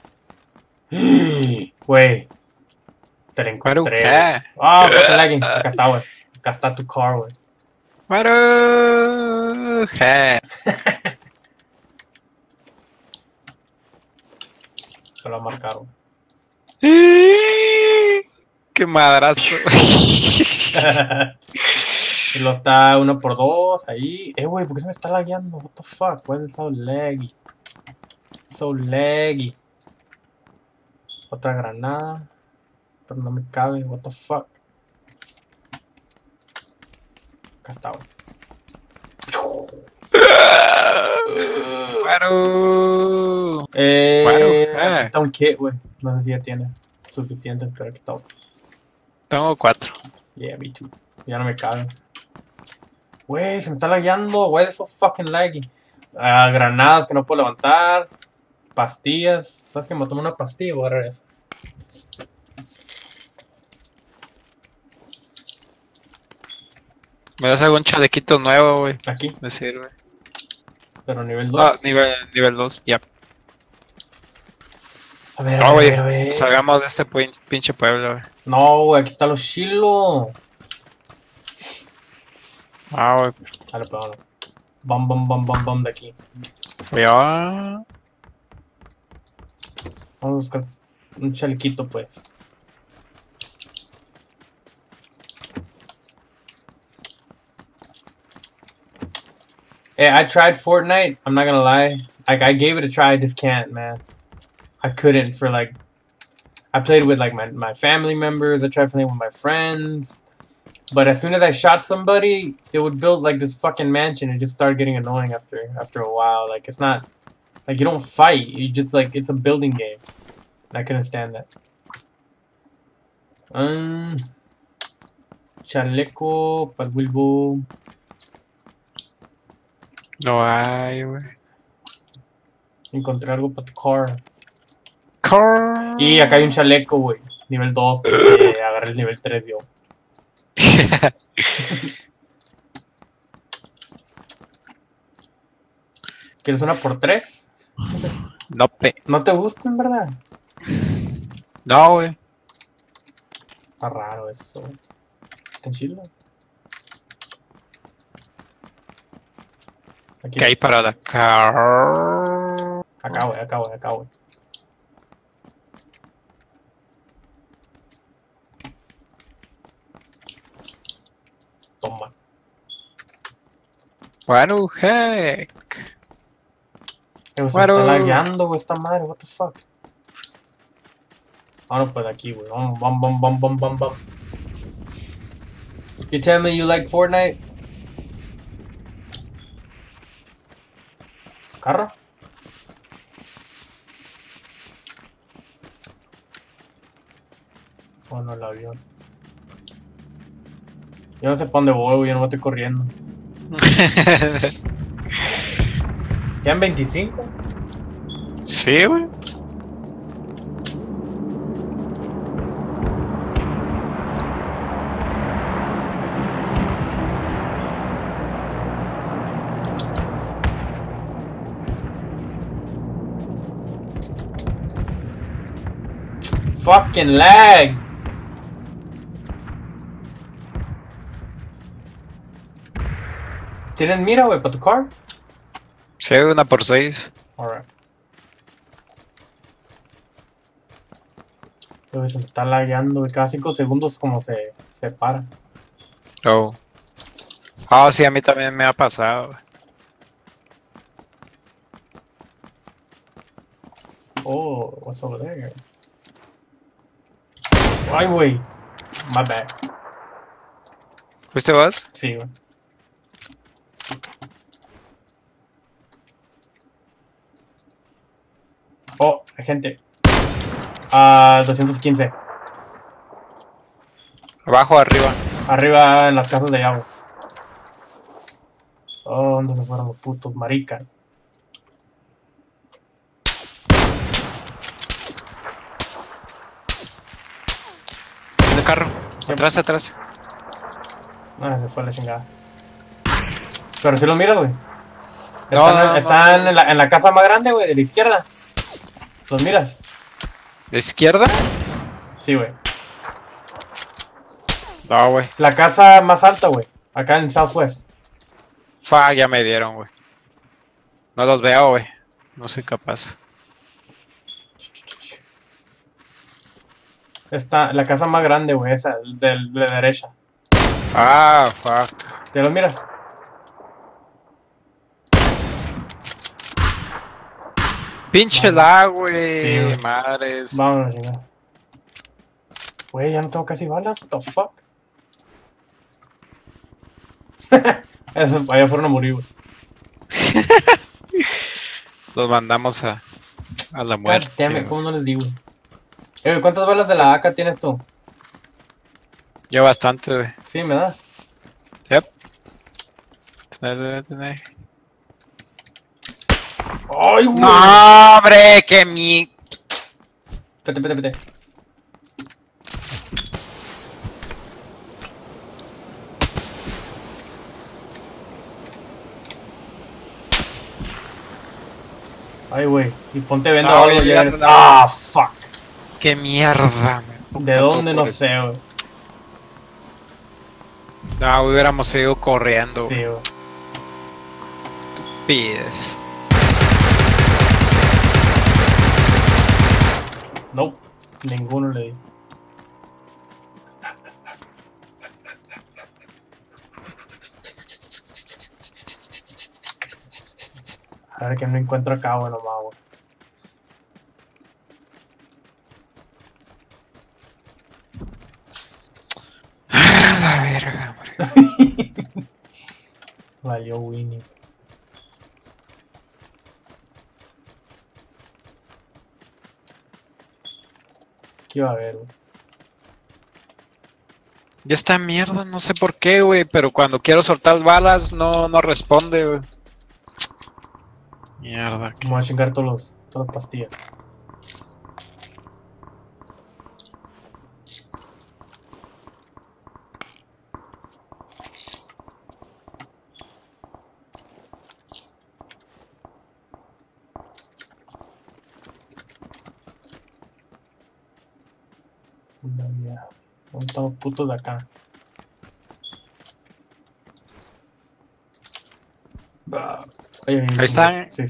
[SPEAKER 1] Güey. Te la encontré. Ah, fucking lagging. Acá está, güey. Acá está tu car, güey. Te lo marcaron.
[SPEAKER 2] ¡Qué madrazo!
[SPEAKER 1] Y lo está 1 por 2 ahí. Güey, ¿por qué se me está lagueando? What the fuck? Why is it so laggy? So laggy. Otra granada. Pero no me cabe. What the fuck? Acá está, güey.
[SPEAKER 2] ¡Claro!
[SPEAKER 1] Aquí está un kit, güey. No sé si ya tienes suficiente, pero aquí está.
[SPEAKER 2] Tengo 4.
[SPEAKER 1] Yeah, me too. Ya no me cabe. Güey, se me está lagueando. Why is it so fucking laggy? Granadas que no puedo levantar. Pastillas. ¿Sabes que me tomo una pastilla? Voy a agarrar eso.
[SPEAKER 2] Me das algún chalequito nuevo, güey.
[SPEAKER 1] Aquí,
[SPEAKER 2] Me sirve.
[SPEAKER 1] pero nivel 2.
[SPEAKER 2] Ah, nivel 2, ya.
[SPEAKER 1] A ver,
[SPEAKER 2] No,
[SPEAKER 1] a
[SPEAKER 2] güey.
[SPEAKER 1] ver, a ver.
[SPEAKER 2] Salgamos de este pinche pueblo, güey.
[SPEAKER 1] No, güey, aquí está los chilos.
[SPEAKER 2] Ah, güey.
[SPEAKER 1] Dale, pues, vámonos. Bam, bam, bam, bam, bam de aquí.
[SPEAKER 2] Cuidado.
[SPEAKER 1] Vamos a buscar un chalequito, pues. I tried Fortnite. I'm not gonna lie. Like, I gave it a try. I just can't, man. I couldn't for, like... I played with, like, my family members. I tried playing with my friends. But as soon as I shot somebody, they would build, like, this fucking mansion. It just started getting annoying after a while. Like, it's not... Like, you don't fight. You just, like, it's a building game. And I couldn't stand that. Chaleco, pa'l Wilbo.
[SPEAKER 2] No hay, güey.
[SPEAKER 1] Encontré algo para tu car.
[SPEAKER 2] Car.
[SPEAKER 1] Y acá hay un chaleco, güey. Nivel 2. Agarré el nivel 3 yo. ¿Quieres una por 3?
[SPEAKER 2] No,
[SPEAKER 1] ¿No te gustan, verdad?
[SPEAKER 2] No, güey.
[SPEAKER 1] Está raro eso. ¿Está chilo? Aquí.
[SPEAKER 2] ¿Qué hay para la car?
[SPEAKER 1] Acá, güey, acá, güey, acá, güey. Toma.
[SPEAKER 2] Bueno, heck.
[SPEAKER 1] Se me está lagueando, güey, esta madre, what the fuck. Ahora pues aquí, güey. Bam, bam, bam, bam, bam, bam, bam. You tell me you like Fortnite? ¿Carro? Bueno, el avión. Yo no sé para dónde voy, güey, yo no me estoy corriendo. ¿Quedan 25?
[SPEAKER 2] Sí, güey.
[SPEAKER 1] Fucking lag. ¿Tienes mira, güey, para tu car?
[SPEAKER 2] Sí, una por 6.
[SPEAKER 1] Alright. Güey, se me está lagueando, güey. Cada 5 segundos como se para.
[SPEAKER 2] Oh. Ah, sí, a mí también me ha pasado, güey.
[SPEAKER 1] Oh, what's over there? Ay, güey. My bad.
[SPEAKER 2] ¿Fuiste vos?
[SPEAKER 1] Sí, güey. Oh, hay gente. 215.
[SPEAKER 2] Abajo, arriba.
[SPEAKER 1] Arriba en las casas de allá, güey. Oh, ¿dónde se fueron los putos maricas?
[SPEAKER 2] En el carro. Atrás, atrás.
[SPEAKER 1] Se fue a la chingada. Pero si los miras, güey.
[SPEAKER 2] No,
[SPEAKER 1] Están en la casa más grande, güey, de la izquierda. ¿Los miras?
[SPEAKER 2] ¿De izquierda?
[SPEAKER 1] Sí, güey.
[SPEAKER 2] No, güey.
[SPEAKER 1] La casa más alta, güey. Acá en Southwest.
[SPEAKER 2] Fuck, ya me dieron, güey. No los veo, güey. No soy capaz.
[SPEAKER 1] Está la casa más grande, güey, esa, de la derecha.
[SPEAKER 2] Ah, fuck.
[SPEAKER 1] ¿Te lo miras?
[SPEAKER 2] Pinche
[SPEAKER 1] Vamos.
[SPEAKER 2] lag,
[SPEAKER 1] Sí,
[SPEAKER 2] güey.
[SPEAKER 1] güey.
[SPEAKER 2] Madres.
[SPEAKER 1] Vámonos, chingada. Güey, ya no tengo casi balas, what the fuck. Eso, allá fueron a morir, güey.
[SPEAKER 2] Los mandamos a la
[SPEAKER 1] God damn
[SPEAKER 2] muerte,
[SPEAKER 1] it,
[SPEAKER 2] güey.
[SPEAKER 1] ¿cómo no les digo? ¿Cuántas balas de
[SPEAKER 2] Sí,
[SPEAKER 1] la AK tienes tú?
[SPEAKER 2] yo bastante, güey.
[SPEAKER 1] Sí, ¿me das?
[SPEAKER 2] Yep. Tener.
[SPEAKER 1] ¡Ay, güey!
[SPEAKER 2] No, hombre, que mi.
[SPEAKER 1] Vete. Ay, güey. Y ponte venda
[SPEAKER 2] No,
[SPEAKER 1] o algo.
[SPEAKER 2] ya
[SPEAKER 1] Ya
[SPEAKER 2] llegando
[SPEAKER 1] eres...
[SPEAKER 2] la-
[SPEAKER 1] ¡Ah, fuck!
[SPEAKER 2] Qué mierda, güey.
[SPEAKER 1] ¿De dónde? No sé, güey.
[SPEAKER 2] No, hubiéramos seguido corriendo,
[SPEAKER 1] Sí,
[SPEAKER 2] güey.
[SPEAKER 1] güey.
[SPEAKER 2] Pides.
[SPEAKER 1] Nope. Ninguno le di. A ver que no encuentro acá, güey, nomás, güey.
[SPEAKER 2] La verga, hombre.
[SPEAKER 1] Valió Winnie. ¿Qué iba a haber, güey?
[SPEAKER 2] Ya está mierda, no sé por qué, güey, pero cuando quiero soltar balas no responde, güey. Mierda.
[SPEAKER 1] Me voy a chingar todas las pastillas. No, ya. ¿Dónde están los putos de acá? Ahí
[SPEAKER 2] están.
[SPEAKER 1] Sí.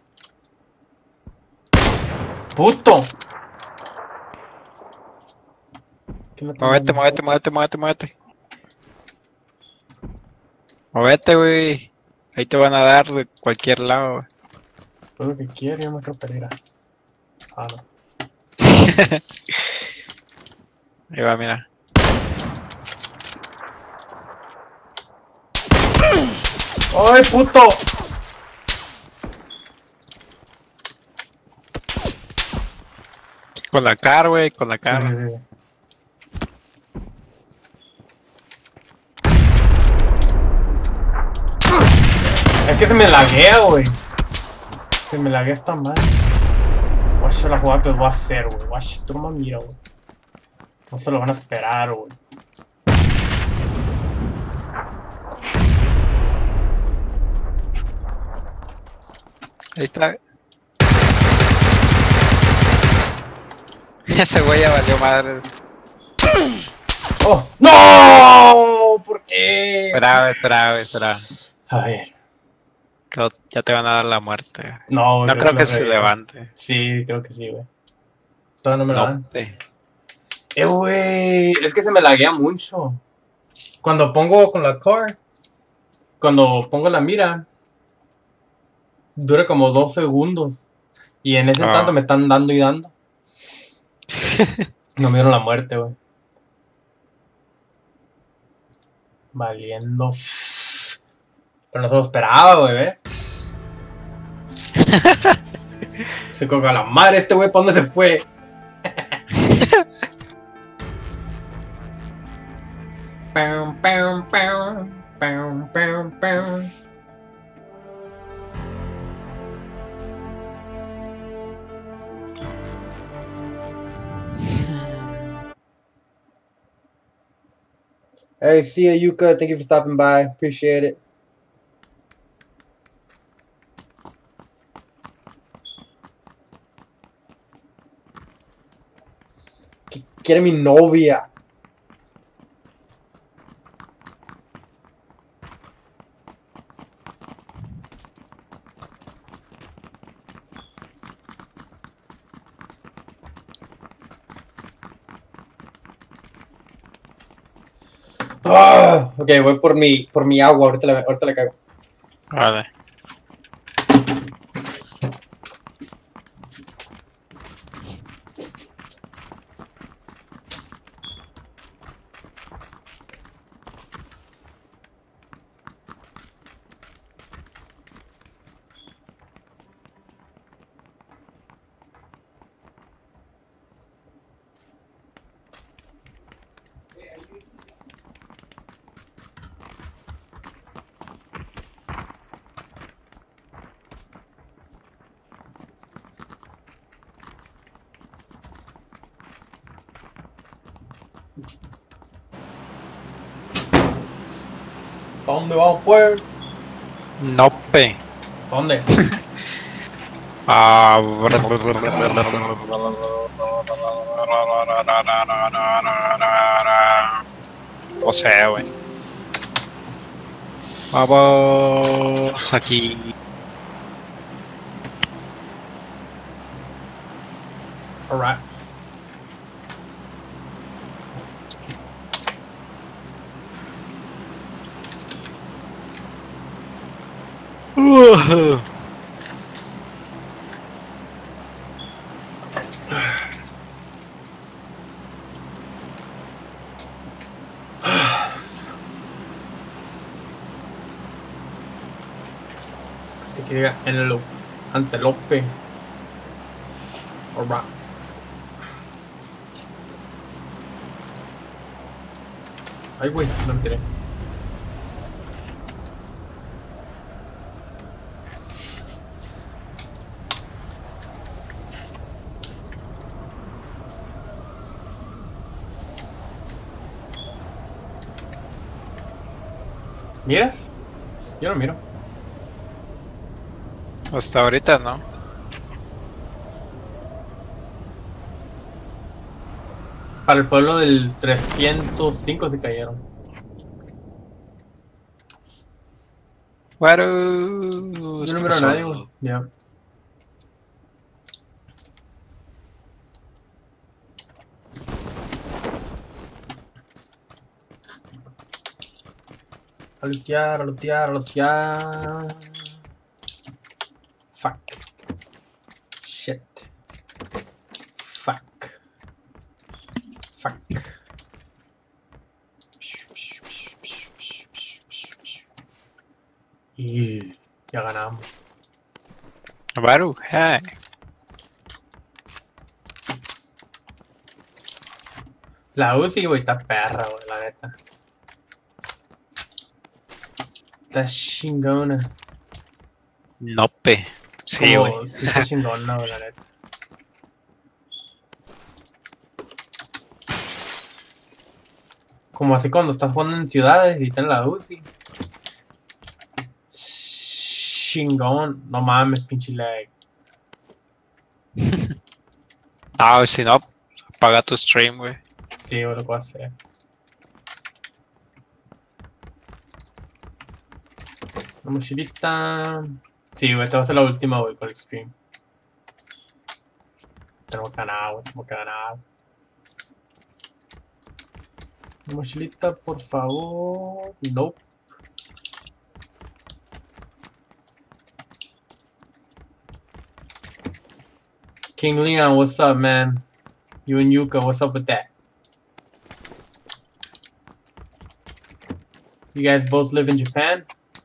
[SPEAKER 1] ¡Puto! ¿Qué no te
[SPEAKER 2] Muévete,
[SPEAKER 1] mando?
[SPEAKER 2] muévete. Muévete, güey. Ahí te van a dar de cualquier lado, güey.
[SPEAKER 1] Todo lo que quiero, yo me creo Pereira. Ah, no.
[SPEAKER 2] Ahí va, mira.
[SPEAKER 1] ¡Ay, puto!
[SPEAKER 2] Con la cara, güey, con la cara.
[SPEAKER 1] Sí. Es que se me laguea, güey. Se me laguea esta madre. Watch la jugada que les voy a hacer, güey. Watch, tú nomás mira, güey. No se lo van a esperar, güey.
[SPEAKER 2] Ahí está. Ese güey ya valió madre.
[SPEAKER 1] ¡Oh! ¡No! ¿Por qué?
[SPEAKER 2] Espera.
[SPEAKER 1] A ver.
[SPEAKER 2] Ya te van a dar la muerte.
[SPEAKER 1] No, güey.
[SPEAKER 2] No creo que
[SPEAKER 1] lo
[SPEAKER 2] se
[SPEAKER 1] revivo.
[SPEAKER 2] levante.
[SPEAKER 1] Sí, creo que sí, güey. Todavía no me la
[SPEAKER 2] No,
[SPEAKER 1] dan. Güey. Es que se me laguea mucho. Cuando pongo con la car. Cuando pongo la mira. Dura como 2 segundos. Y en ese tanto me están dando y dando. No me dieron la muerte, güey. Valiendo. Pero no se lo esperaba, güey, ¿eh? Se coca la madre este güey, ¿para dónde se fue? Hey, see ya, Yuka. Thank you for stopping by. Appreciate it. Quiere mi novia. Ok, voy por mi agua, ahorita le caigo.
[SPEAKER 2] Vale.
[SPEAKER 1] ¿Para dónde vamos, pues?
[SPEAKER 2] Nope.
[SPEAKER 1] ¿Para dónde?
[SPEAKER 2] Ah, no sé, güey. Vamos aquí.
[SPEAKER 1] Alright. Se queda en el antelope. Alright. Ay, güey, no me tiré. ¿Miras? Yo no miro.
[SPEAKER 2] Hasta ahorita no.
[SPEAKER 1] Para el pueblo del 305 se cayeron. Yo no
[SPEAKER 2] ¿Qué
[SPEAKER 1] miro a
[SPEAKER 2] pasó?
[SPEAKER 1] nadie, güey. Ya. A lootear, a lootear, a lootear. Fuck. Shit. Fuck. Fuck. Y ya ganamos.
[SPEAKER 2] Baru, hey.
[SPEAKER 1] La UCI, güey, está perra, güey, la neta. Está chingona.
[SPEAKER 2] Nope. Sí, güey.
[SPEAKER 1] Como, sí está chingona, güey, la neta. Como así cuando estás jugando en ciudades y tienes la UCI. Chingón. No mames, pinche lag.
[SPEAKER 2] Ah, si no, apaga tu stream, güey.
[SPEAKER 1] Sí, güey, lo puedo hacer. Una mochilita. Sí, güey, esta va a ser la última, güey, con el stream. Tenemos que ganar, güey, tenemos que ganar. Una mochilita, por favor. Nope. King Leon, what's up, man? You and Yuka, what's up with that? You guys both live in Japan?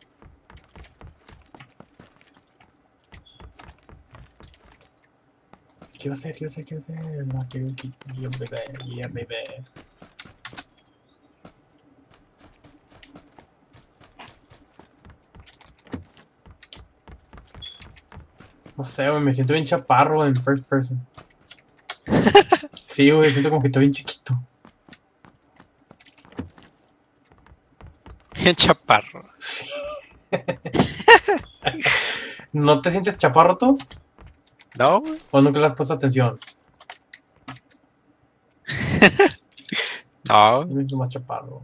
[SPEAKER 1] ¿Qué va a hacer? ¿Qué va a hacer? ¿Qué va a hacer? No, yeah, baby. Yeah, baby. No sé, güey, me siento bien chaparro en first person. Sí, güey, siento como que estoy bien chiquito.
[SPEAKER 2] Chaparro.
[SPEAKER 1] Sí. ¿No te sientes chaparro tú?
[SPEAKER 2] No, güey.
[SPEAKER 1] ¿O nunca le has puesto atención?
[SPEAKER 2] No.
[SPEAKER 1] Yo me siento más chaparro.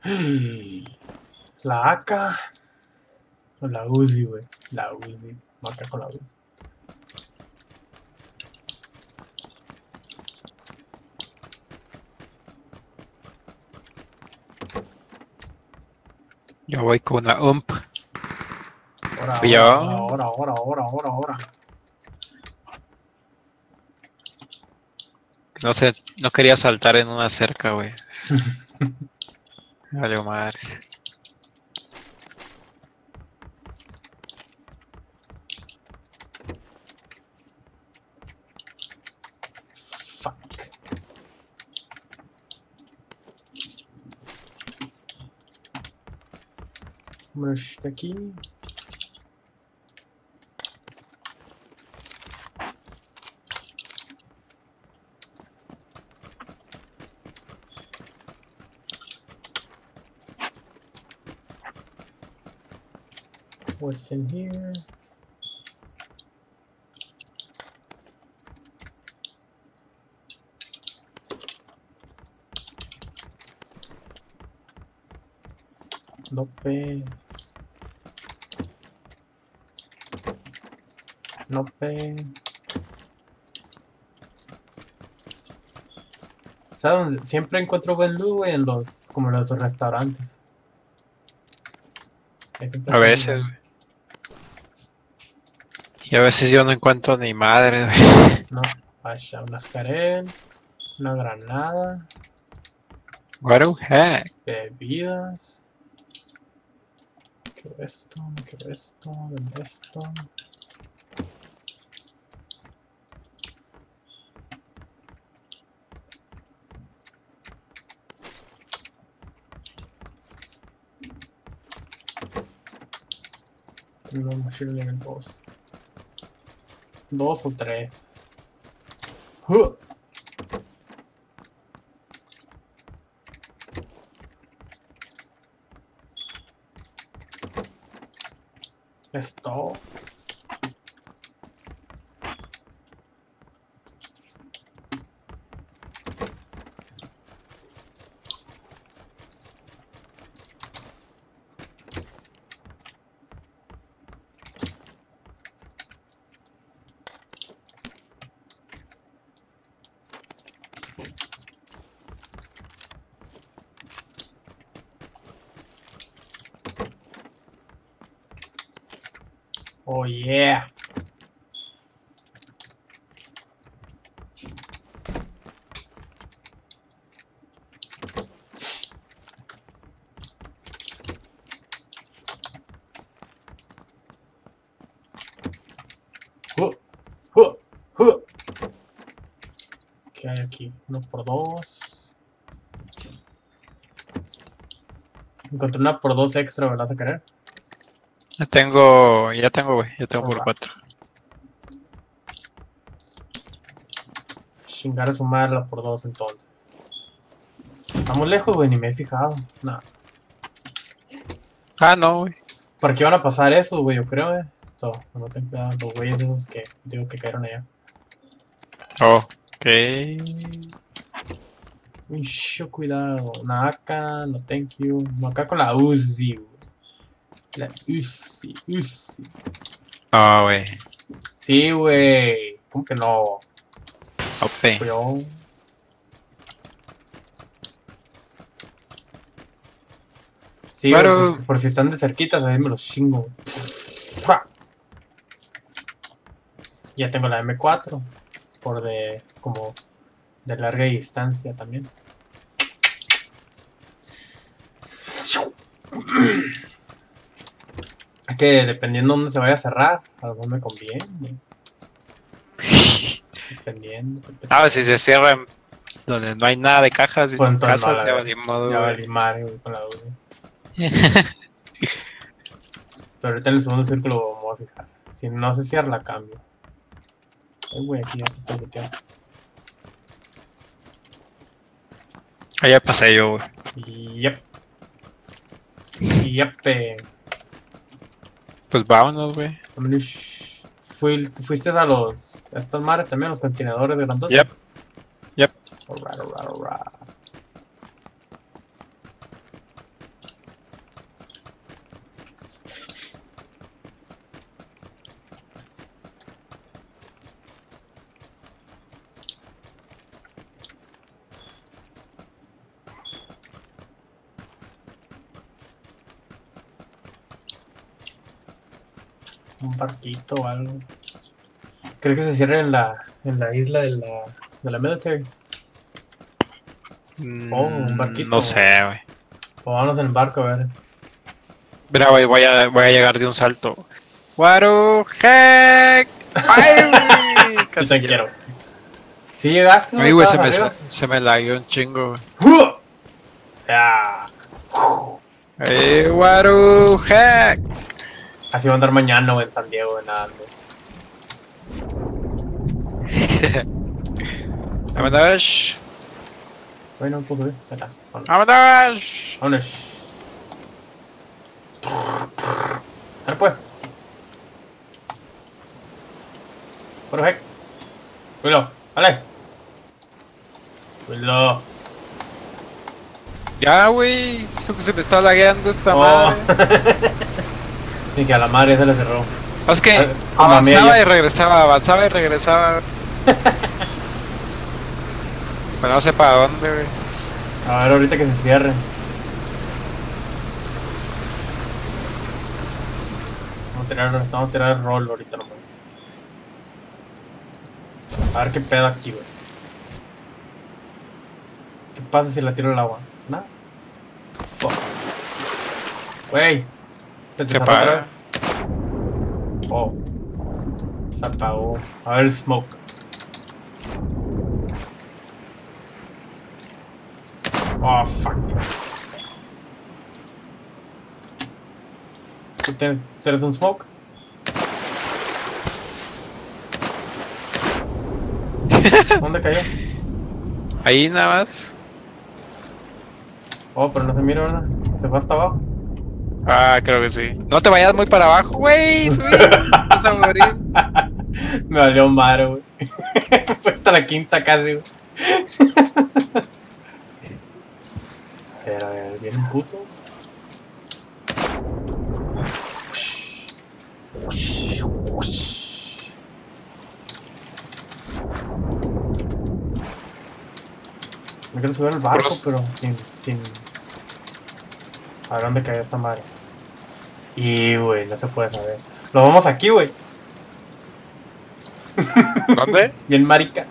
[SPEAKER 1] La AK. O la Uzi, güey. La Uzi. Marca con la Uzi.
[SPEAKER 2] Yo voy con una UMP.
[SPEAKER 1] Ahora,
[SPEAKER 2] Fui
[SPEAKER 1] ahora,
[SPEAKER 2] yo.
[SPEAKER 1] ahora, ahora, ahora, ahora, ahora.
[SPEAKER 2] No sé, no quería saltar en una cerca, güey. Vale, madres.
[SPEAKER 1] Fuck. Vámonos de aquí. What's in here? Nope. Nope. ¿Sabes dónde? Siempre encuentro buen loot, güey, en los, como en los restaurantes. Ahí siempre
[SPEAKER 2] A
[SPEAKER 1] está muy
[SPEAKER 2] veces,
[SPEAKER 1] bueno.
[SPEAKER 2] güey. Y a veces yo no encuentro ni madre, güey.
[SPEAKER 1] No, vaya, una Jarel, una granada,
[SPEAKER 2] What the heck?
[SPEAKER 1] bebidas. Quiero esto, no quiero esto, vende esto. Tengo mochila nivel 2. 2 o 3. Esto. Oh yeah. Uh, uh. ¿Qué hay aquí? 1x2. Encontré una por 2 extra, ¿verdad? ¿Vas a querer?
[SPEAKER 2] Ya tengo, güey. Ya tengo por
[SPEAKER 1] Alright.
[SPEAKER 2] 4.
[SPEAKER 1] Chingar a su madre la por 2 entonces. Estamos lejos, güey, ni me he fijado. Nah.
[SPEAKER 2] Ah, no, güey.
[SPEAKER 1] ¿Por qué van a pasar eso, güey? Yo creo, So, no ten cuidado, los güeyes esos que digo que cayeron allá.
[SPEAKER 2] Ok.
[SPEAKER 1] Mucho cuidado. Una AK, no thank you. No, acá con la Uzi, güey. La Uzi, Uzi.
[SPEAKER 2] No, güey.
[SPEAKER 1] Sí, güey. ¿Cómo que no?
[SPEAKER 2] OP.
[SPEAKER 1] Cuidado. Sí, güey,
[SPEAKER 2] Pero,
[SPEAKER 1] por si están de cerquitas, ahí me los chingo, güey. ¡Fua! Ya tengo la M4. Por de, como, de larga distancia también. Es que dependiendo dónde se vaya a cerrar, a lo mejor me conviene. Dependiendo.
[SPEAKER 2] si se cierran donde no hay nada de cajas,
[SPEAKER 1] Pues entonces no,
[SPEAKER 2] casas,
[SPEAKER 1] la
[SPEAKER 2] ya
[SPEAKER 1] verdad.
[SPEAKER 2] valí modo,
[SPEAKER 1] Ya
[SPEAKER 2] güey.
[SPEAKER 1] valí madre, güey, con la duda. Pero ahorita en el segundo círculo me voy a fijar. Si no se cierra, la cambio. Ay, güey, aquí ya se puede botear.
[SPEAKER 2] Allá pasé yo, güey.
[SPEAKER 1] Yep. Yep.
[SPEAKER 2] Pues vámonos, güey.
[SPEAKER 1] ¿Fuiste a los... a estos mares también, los contenedores de grandotes?
[SPEAKER 2] Yep. Yep.
[SPEAKER 1] Alright. Un barquito o algo. ¿Crees que se cierre en la isla de la military? Oh, un barquito.
[SPEAKER 2] No sé, güey.
[SPEAKER 1] O vámonos en el barco, a ver.
[SPEAKER 2] Mira, güey, voy a llegar de un salto. ¡Waru! ¡Heck! ¡Ay, güey!
[SPEAKER 1] Yo
[SPEAKER 2] Casi
[SPEAKER 1] te
[SPEAKER 2] llego.
[SPEAKER 1] quiero. ¿Sí llegaste?
[SPEAKER 2] Ay, güey,
[SPEAKER 1] ¿Estabas arriba?
[SPEAKER 2] se me lagueó un chingo, güey.
[SPEAKER 1] Ya.
[SPEAKER 2] ¡Ay, Waru! ¡Heck!
[SPEAKER 1] Así va a andar mañana, güey, en San Diego, nadando.
[SPEAKER 2] ¡Vámonos!
[SPEAKER 1] Bueno, no puedo subir. Ahí está. Vámonos.
[SPEAKER 2] ¡Vámonos!
[SPEAKER 1] Vámonos. Dale, pues. Bueno, heck. Cuidado. Dale. Cuidado.
[SPEAKER 2] Ya, güey. Esto que se me está lagueando esta
[SPEAKER 1] Oh.
[SPEAKER 2] madre.
[SPEAKER 1] Y que a la madre se le cerró.
[SPEAKER 2] Es que
[SPEAKER 1] Como a mí
[SPEAKER 2] avanzaba
[SPEAKER 1] ayer.
[SPEAKER 2] y regresaba, avanzaba y regresaba. Pero no sé para dónde, güey.
[SPEAKER 1] A ver, ahorita que se cierre. Vamos a tirar el roll ahorita nomás. A ver qué pedo aquí, güey. ¿Qué pasa si la tiro al agua? Nada. Fuck. Wey. ¿Se
[SPEAKER 2] Se
[SPEAKER 1] cerró otra
[SPEAKER 2] apaga.
[SPEAKER 1] vez? Oh. Se apagó. A ver el smoke. Oh, fuck. ¿Tú tienes un smoke? ¿Dónde cayó?
[SPEAKER 2] Ahí nada más.
[SPEAKER 1] Oh, pero no se mira, ¿verdad? ¿Se fue hasta abajo?
[SPEAKER 2] Ah, creo que sí. No te vayas muy para abajo, güey. Vas a morir.
[SPEAKER 1] Me valió madre, güey. Fue hasta la quinta casi, güey. A ver, viene un puto. Me quiero subir al barco,
[SPEAKER 2] los-
[SPEAKER 1] pero sin... A ver dónde cayó esta madre. Y, güey, no se puede saber. Lo vamos aquí, güey.
[SPEAKER 2] ¿Dónde?
[SPEAKER 1] Bien marica.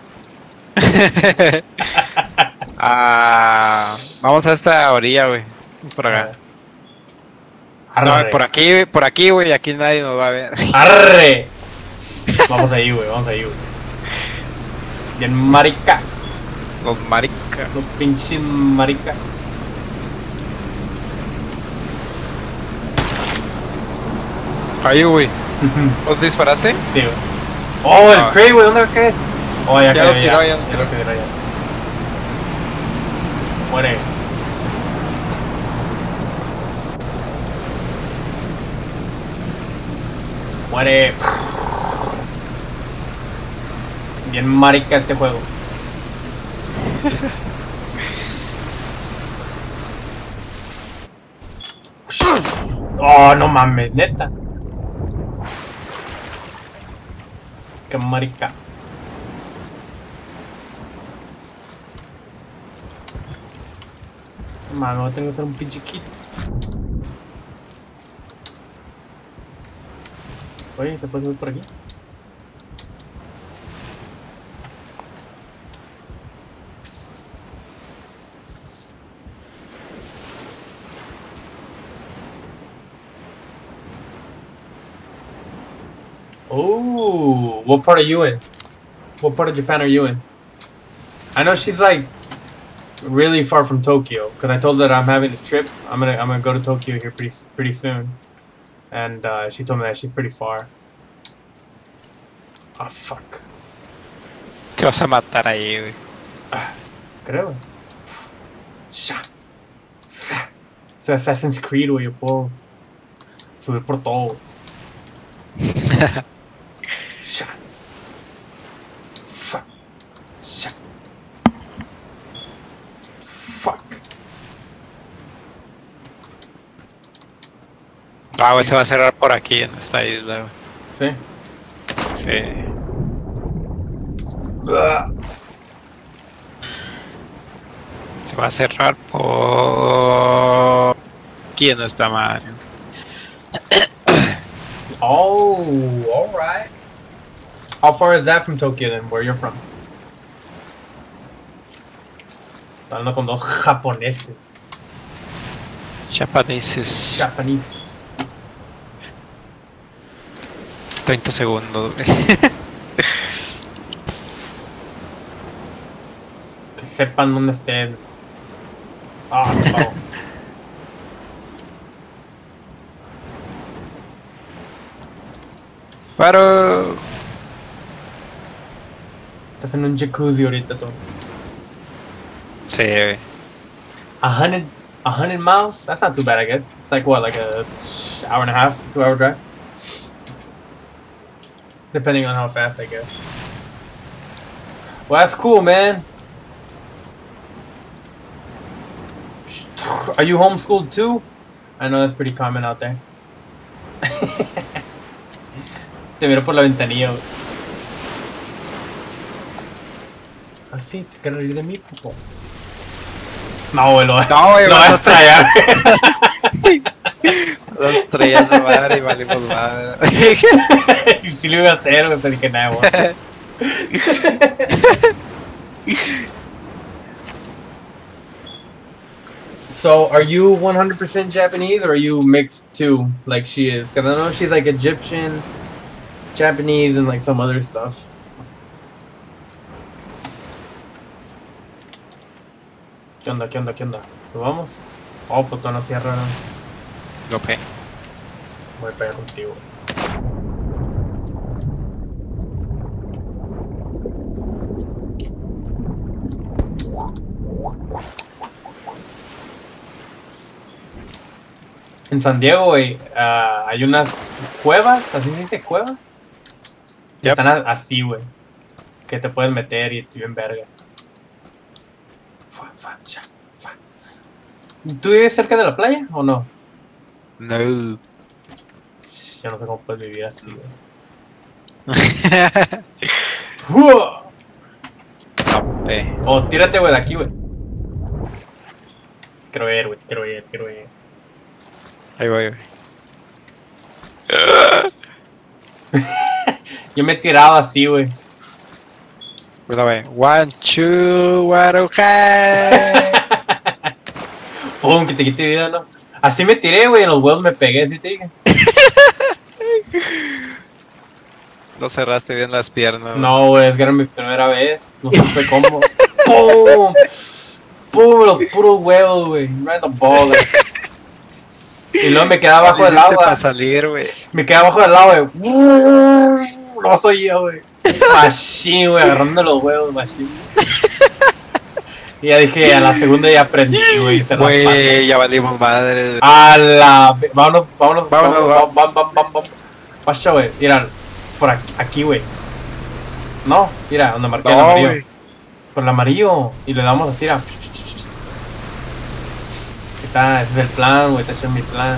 [SPEAKER 2] Ah, vamos a esta orilla, güey. Vamos por acá.
[SPEAKER 1] Arre.
[SPEAKER 2] No, por aquí, güey. Aquí nadie nos va a ver.
[SPEAKER 1] ¡Arre! Vamos ahí, güey, vamos ahí, güey. Bien marica.
[SPEAKER 2] Los maricas.
[SPEAKER 1] Los pinches marica.
[SPEAKER 2] Ahí, güey. ¿Vos disparaste?
[SPEAKER 1] Sí, güey. Oh, el
[SPEAKER 2] Ah.
[SPEAKER 1] Cray, güey, ¿dónde va a caer? Oh, ya
[SPEAKER 2] Ya
[SPEAKER 1] cayó,
[SPEAKER 2] lo tiró, ya lo
[SPEAKER 1] Ya
[SPEAKER 2] tiró.
[SPEAKER 1] lo tiró, ya. Muere. Muere. Bien marica este juego. Oh, no mames, neta. Qué marica. Mano, tengo que hacer un pinche kit. Oye, ¿se puede subir por aquí? Oh, what part are you in? What part of Japan are you in? I know she's like really far from Tokyo because I told her that I'm having a trip. I'm gonna go to Tokyo here pretty soon, and she told me that she's pretty far. Ah, fuck.
[SPEAKER 2] Te vas a matar ahí, güey.
[SPEAKER 1] Creo. Sha. Sa. Es Assassin's Creed, güey. Yo puedo subir por todo. Sha. Fuck. Sha. Fuck.
[SPEAKER 2] Ah, güey, se va a cerrar por aquí en esta isla, güey.
[SPEAKER 1] Sí.
[SPEAKER 2] Sí. Se va a cerrar por aquí en esta madre.
[SPEAKER 1] Oh, alright. How far is that from Tokyo then, where you're from? Estoy hablando con dos japoneses.
[SPEAKER 2] Japoneses.
[SPEAKER 1] Japanese.
[SPEAKER 2] 30 segundos, güey.
[SPEAKER 1] Que sepan dónde estén. Ah, se apagó.
[SPEAKER 2] Paro.
[SPEAKER 1] Estás en un jacuzzi ahorita tú.
[SPEAKER 2] Sí, güey.
[SPEAKER 1] 100 miles? That's not too bad, I guess. It's like what, like a hour and a half, 2-hour drive? Depending on how fast, I guess. Well, that's cool, man. Are you homeschooled too? I know that's pretty common out there. Te miro por la ventanilla. Ah, sí, te quiero reír de mí, poco. No, güey, lo vas a estrellar.
[SPEAKER 2] Lo estrellas de madre y valimos madre.
[SPEAKER 1] Y sí lo iba a hacer, güey, pero dije nada, güey. So, are you 100% Japanese or are you mixed too, like she is? Because I know she's like Egyptian, Japanese, and like some other stuff. ¿Qué onda? ¿Qué onda? ¿Qué onda? ¿Nos vamos? Oh, pues tú no cierras.
[SPEAKER 2] No, pe.
[SPEAKER 1] Voy para allá contigo. En San Diego, güey, hay unas cuevas, así se dice, cuevas.
[SPEAKER 2] Yep.
[SPEAKER 1] Están así, güey. Que te puedes meter y bien verga. ¿Tú vives cerca de la playa o no?
[SPEAKER 2] No.
[SPEAKER 1] Yo no sé cómo puedes vivir así, güey.
[SPEAKER 2] No, pe.
[SPEAKER 1] Oh, tírate, güey, de aquí, güey. Quiero ver, güey, quiero ver.
[SPEAKER 2] Ahí voy, güey.
[SPEAKER 1] Yo me he tirado así, güey.
[SPEAKER 2] Cuidado, güey. 1, 2, Warukai.
[SPEAKER 1] Pum, que te quite vida, ¿no? Así me tiré, güey, en los huevos me pegué, ¿sí te dije?
[SPEAKER 2] No cerraste bien las piernas.
[SPEAKER 1] No, güey, es que era mi primera vez. No supe cómo. ¡Pum! ¡Pum! Los puros huevos, güey. Right in the ball, güey. Y luego me quedaba abajo del agua.
[SPEAKER 2] Para salir, güey.
[SPEAKER 1] Me quedaba abajo del agua, güey. No soy yo, güey. Machine, güey, agarrando los huevos, machine. Y ya dije, a la segunda ya aprendí, güey.
[SPEAKER 2] Güey, ya valimos madre.
[SPEAKER 1] A la... Vámonos.
[SPEAKER 2] Vámonos.
[SPEAKER 1] Vamos. Vaya, güey. Mira, por aquí, güey. No, mira, donde marqué el amarillo.
[SPEAKER 2] Wey.
[SPEAKER 1] Por el amarillo. Y le damos así, mira. Ese es el plan, güey. Ese es mi plan.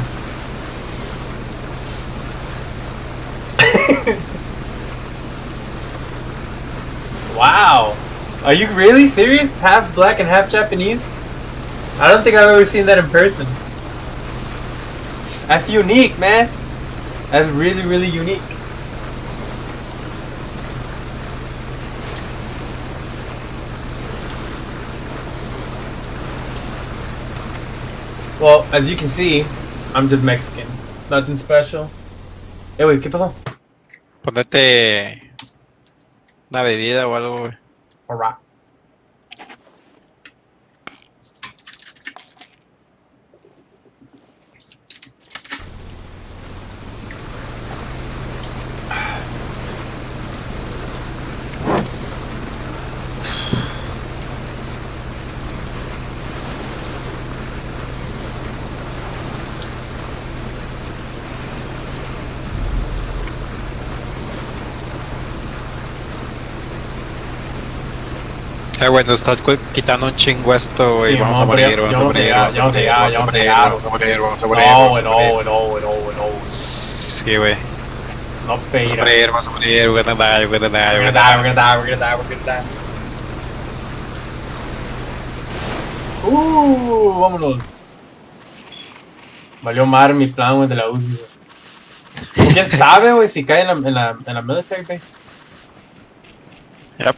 [SPEAKER 1] Wow. Are you really serious? Half black and half Japanese? I don't think I've ever seen that in person. That's unique, man. That's really, really unique. Well, as you can see, I'm just Mexican. Nothing special. Wait, ¿qué pasó?
[SPEAKER 2] Ponete una bebida o algo, güey.
[SPEAKER 1] Alright.
[SPEAKER 2] Bueno, estás quitando un chingo esto, güey.
[SPEAKER 1] Sí,
[SPEAKER 2] Vamos a morir.
[SPEAKER 1] No.
[SPEAKER 2] Sí, güey.
[SPEAKER 1] No, pero.
[SPEAKER 2] Vamos a morir. We're gonna die.
[SPEAKER 1] We're gonna die. Vámonos. Valió mar mi plan, güey, de la UCI, güey. ¿Quién sabe, güey, si cae en la military base?
[SPEAKER 2] Yep.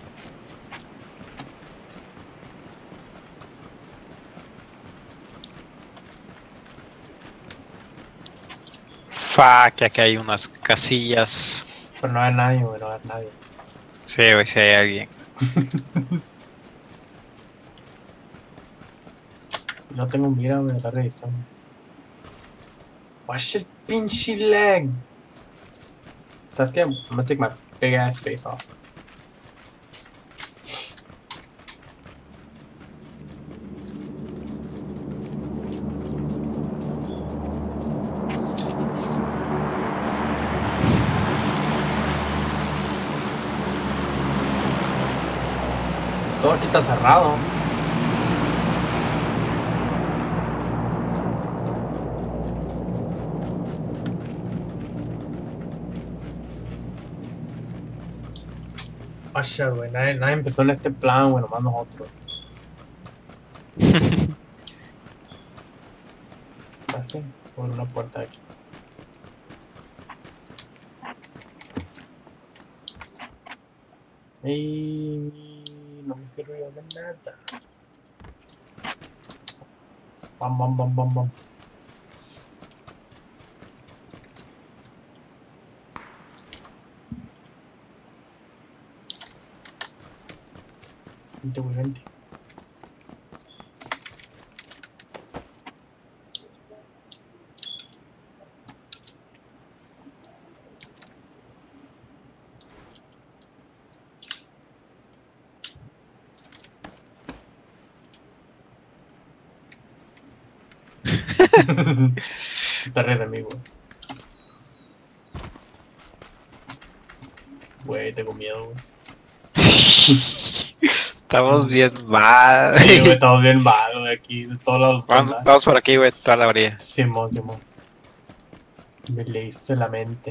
[SPEAKER 2] Fuck, aquí hay unas casillas.
[SPEAKER 1] Pero no hay nadie, güey, no hay nadie.
[SPEAKER 2] Sí, güey, si hay alguien.
[SPEAKER 1] No tengo mira, güey, la revisión. Watch your pinche leg. ¿Sabes qué? I'm gonna take my big ass face off. Todo aquí está cerrado. Asha, güey, nadie empezó en este plan, güey, nomás nosotros. ¿Sabes qué? Por una puerta aquí. Y no me sirve de nada. Bam, bam, bam, bam, bam. Vente, güey, vente. Te ríes de mí, güey. Güey, tengo miedo, güey.
[SPEAKER 2] Estamos bien mal.
[SPEAKER 1] Sí, güey, estamos bien mal, güey, aquí, de todos lados.
[SPEAKER 2] Vamos por aquí, güey, toda la orilla.
[SPEAKER 1] Simón, Simón. Me leíste la mente.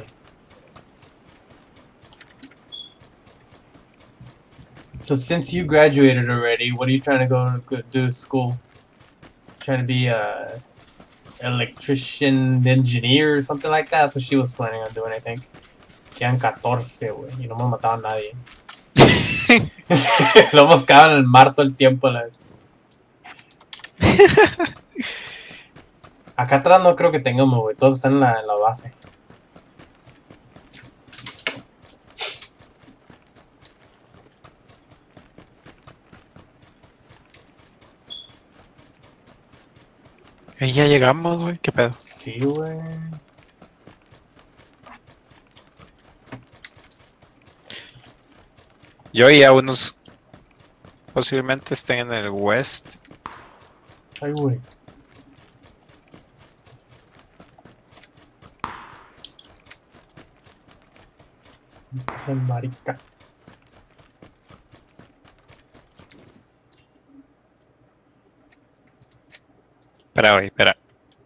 [SPEAKER 1] So since you graduated already, what are you trying to do to school? Trying to be a electrician engineer or something like that? That's what she was planning on doing, I think. Quedan 14, güey, y no hemos matado a nadie. Lo hemos cagado en el mar todo el tiempo. Acá atrás no creo que tengamos, güey. Todos están en la base.
[SPEAKER 2] Y ya llegamos, güey, qué pedo.
[SPEAKER 1] Sí, güey.
[SPEAKER 2] Yo y a unos posiblemente estén en el west.
[SPEAKER 1] Ay, güey. Ese marica.
[SPEAKER 2] Espera, güey, espera.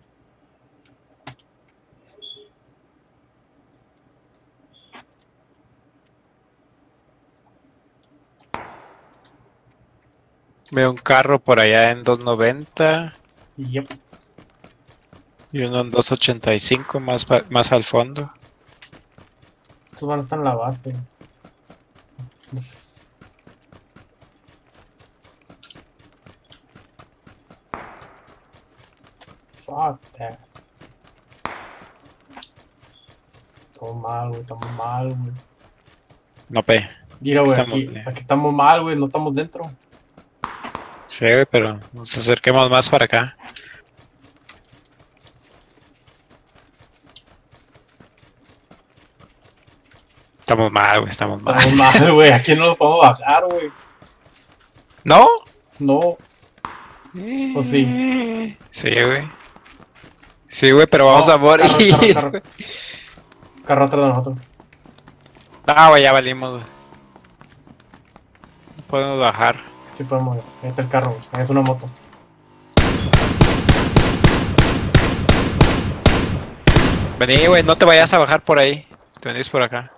[SPEAKER 2] Veo un carro por allá en 290
[SPEAKER 1] Yep.
[SPEAKER 2] y uno en 285 más al fondo.
[SPEAKER 1] Estos van a estar en la base. Fuck that. Estamos mal, güey. Estamos mal, güey.
[SPEAKER 2] No, pe.
[SPEAKER 1] Mira, güey.
[SPEAKER 2] Estamos
[SPEAKER 1] Aquí,
[SPEAKER 2] bien.
[SPEAKER 1] aquí estamos mal, güey. No estamos dentro.
[SPEAKER 2] Sí, güey, pero nos acerquemos más para acá. Estamos mal, güey, estamos mal.
[SPEAKER 1] Estamos mal, güey. Aquí no lo podemos bajar, güey.
[SPEAKER 2] ¿No?
[SPEAKER 1] No. ¿O sí?
[SPEAKER 2] Sí, güey. Sí, güey, pero vamos
[SPEAKER 1] Oh,
[SPEAKER 2] a morir.
[SPEAKER 1] Carro atrás de nosotros.
[SPEAKER 2] Ah, güey, ya valimos, güey. No podemos bajar.
[SPEAKER 1] Sí podemos. Ahí está el carro, güey. Es una moto.
[SPEAKER 2] Vení, güey, no te vayas a bajar por ahí. Te venís por acá.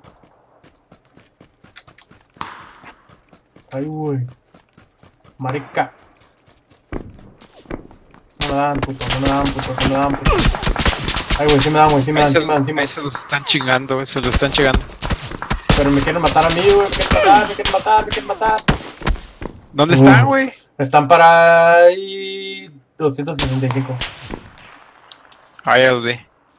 [SPEAKER 1] Ay, güey. Marica. No me dan, puto. No me dan, puto. No me dan, puto. Ay, güey, sí me dan, güey, sí me dan, sí me dan, sí me
[SPEAKER 2] Ahí
[SPEAKER 1] dan.
[SPEAKER 2] se los están chingando, güey, se los están chingando.
[SPEAKER 1] Pero me quieren matar a mí, güey, me quieren matar, me quieren matar, me quieren matar.
[SPEAKER 2] ¿Dónde están, güey?
[SPEAKER 1] Están para ahí 265.
[SPEAKER 2] Ah, ya los vi.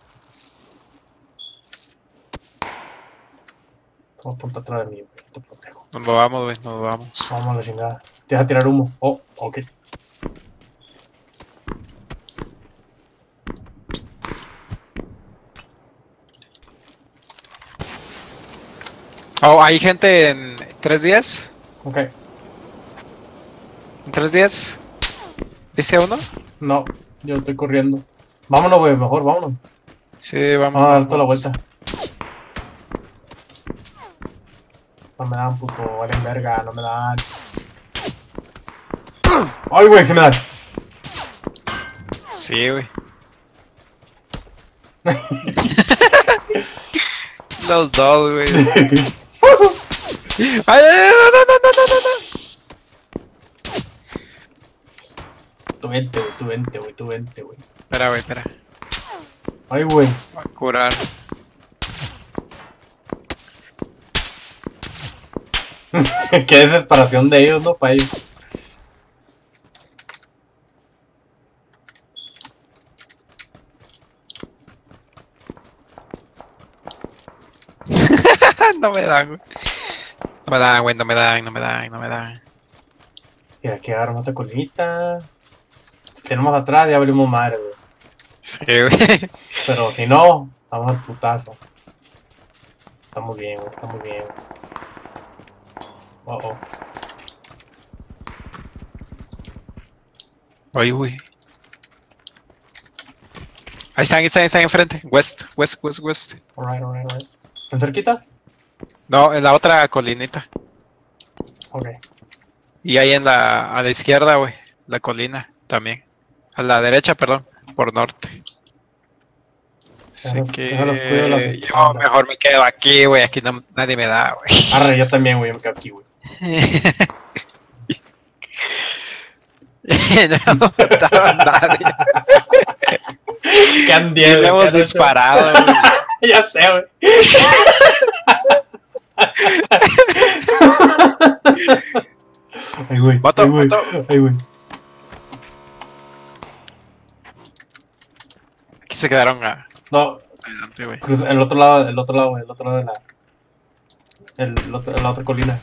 [SPEAKER 1] Como punta atrás de mí, güey, te protejo.
[SPEAKER 2] Nos vamos, güey, nos vamos.
[SPEAKER 1] Vamos a la chingada. Te vas a tirar humo. Oh, ok.
[SPEAKER 2] Oh, ¿hay gente en 3 días?
[SPEAKER 1] Ok.
[SPEAKER 2] ¿En 3 días? ¿Viste a uno?
[SPEAKER 1] No, yo estoy corriendo. Vámonos, güey, mejor, vámonos.
[SPEAKER 2] Sí, vamos.
[SPEAKER 1] Vamos a dar toda la vuelta. No me dan, puto, valen verga, no me dan. Ay, güey, sí me dan.
[SPEAKER 2] Sí, güey. Los dos, güey. ¡Ay, no!
[SPEAKER 1] Tú vente, güey, tú vente, güey, tú vente, güey.
[SPEAKER 2] Espera, güey, espera.
[SPEAKER 1] Ay, güey.
[SPEAKER 2] Voy a curar.
[SPEAKER 1] Qué desesperación de ellos, ¿no? Para ellos.
[SPEAKER 2] No me dan, güey. No me dan, güey, no me dan.
[SPEAKER 1] Mira, aquí agarramos esta colinita. Si tenemos atrás, ya abrimos madre, güey.
[SPEAKER 2] Sí, güey.
[SPEAKER 1] Pero si no, estamos al putazo. Está muy bien, güey, está muy bien. Oh, oh.
[SPEAKER 2] Oye, güey. Ahí están enfrente. West.
[SPEAKER 1] Alright, alright, alright. ¿Están cerquitas?
[SPEAKER 2] No, en la otra colinita.
[SPEAKER 1] Ok.
[SPEAKER 2] Y ahí a la izquierda, güey. La colina también. A la derecha, perdón. Por norte. Así que
[SPEAKER 1] déjalos cuido las
[SPEAKER 2] yo
[SPEAKER 1] espaldas.
[SPEAKER 2] mejor me quedo aquí, güey. Aquí nadie me da, güey.
[SPEAKER 1] Arre, yo también, güey, me quedo aquí, güey.
[SPEAKER 2] No mataron a nadie.
[SPEAKER 1] ¿Qué han
[SPEAKER 2] Y le hemos disparado, güey.
[SPEAKER 1] Ya sé, güey. Ay, güey.
[SPEAKER 2] Mato.
[SPEAKER 1] Ay, güey.
[SPEAKER 2] Aquí se quedaron
[SPEAKER 1] No,
[SPEAKER 2] adelante, güey.
[SPEAKER 1] el otro lado, güey, el otro lado de la otra colina.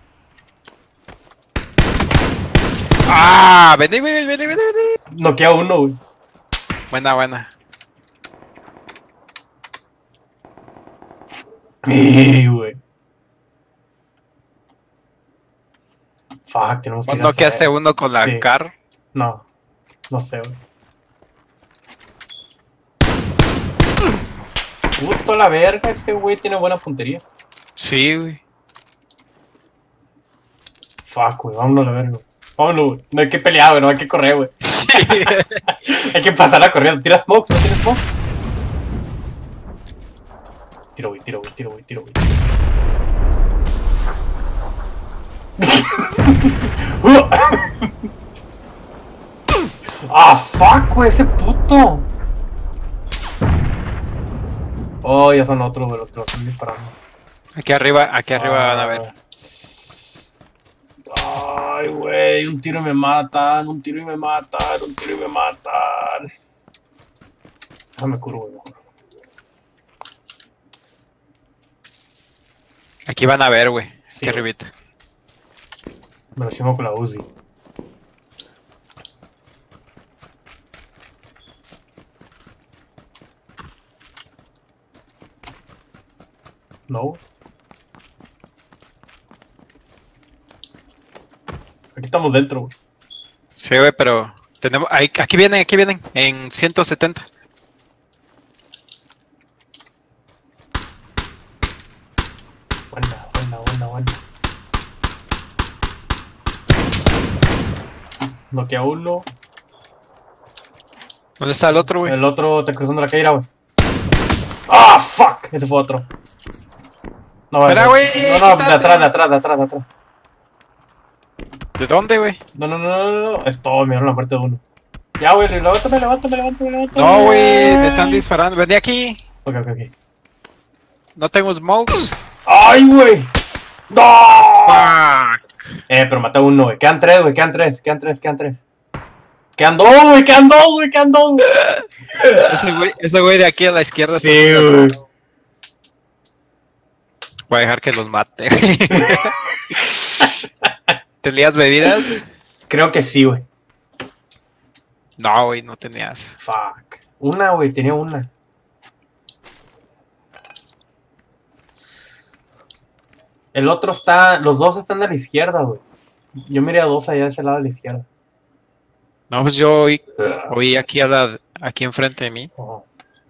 [SPEAKER 2] ¡Ah! Vení.
[SPEAKER 1] Noquea uno, güey.
[SPEAKER 2] Buena.
[SPEAKER 1] Güey. Fuck, tenemos que ir a
[SPEAKER 2] ¿No quedaste
[SPEAKER 1] hacer.
[SPEAKER 2] uno con la
[SPEAKER 1] Sí.
[SPEAKER 2] car?
[SPEAKER 1] No sé, güey. Puto la verga, ese güey tiene buena puntería.
[SPEAKER 2] Sí, güey.
[SPEAKER 1] Fuck, güey, vámonos a la verga. Vámonos, güey. No hay que pelear, güey, no hay que correr, güey.
[SPEAKER 2] Sí.
[SPEAKER 1] Hay que pasar la corriendo. ¿Tira smokes? ¿No tienes smokes? Tiro, güey. Ah, fuck, güey, ese puto. Oh, ya son otros, güey, los que lo están disparando.
[SPEAKER 2] Aquí arriba van a ver.
[SPEAKER 1] Ay, güey, un tiro y me matan. Déjame curo, güey, mejor.
[SPEAKER 2] Aquí van a ver, güey.
[SPEAKER 1] Sí,
[SPEAKER 2] Aquí
[SPEAKER 1] güey.
[SPEAKER 2] arribita.
[SPEAKER 1] Me lo chingo con la Uzi. No. Aquí estamos dentro, güey.
[SPEAKER 2] Sí, güey, pero tenemos. Aquí vienen. En 170.
[SPEAKER 1] Buena. Noquea uno.
[SPEAKER 2] ¿Dónde está el otro, güey?
[SPEAKER 1] El otro está cruzando la calle, güey. ¡Ah, fuck! Ese fue otro. No,
[SPEAKER 2] Espera, güey,
[SPEAKER 1] No, de
[SPEAKER 2] quítate.
[SPEAKER 1] atrás.
[SPEAKER 2] ¿De dónde, güey?
[SPEAKER 1] No. Es todo, mira la muerte de uno. Ya, güey, levántame.
[SPEAKER 2] No, güey, me están disparando. Vení aquí.
[SPEAKER 1] Ok.
[SPEAKER 2] No tengo smokes.
[SPEAKER 1] ¡Ay, güey! ¡No!
[SPEAKER 2] Fuck.
[SPEAKER 1] Pero maté a uno, güey. Quedan tres. Quedan dos, güey.
[SPEAKER 2] Ese güey de aquí a la izquierda
[SPEAKER 1] Sí,
[SPEAKER 2] está
[SPEAKER 1] güey.
[SPEAKER 2] haciendo... Voy a dejar que los mate. ¿Tenías bebidas?
[SPEAKER 1] Creo que sí, güey.
[SPEAKER 2] No, güey, no tenías.
[SPEAKER 1] Fuck. Una, güey, tenía una. El otro está... Los dos están a la izquierda, güey. Yo miré a dos allá de ese lado a la izquierda.
[SPEAKER 2] No, pues yo oí aquí aquí enfrente de mí.
[SPEAKER 1] Oh.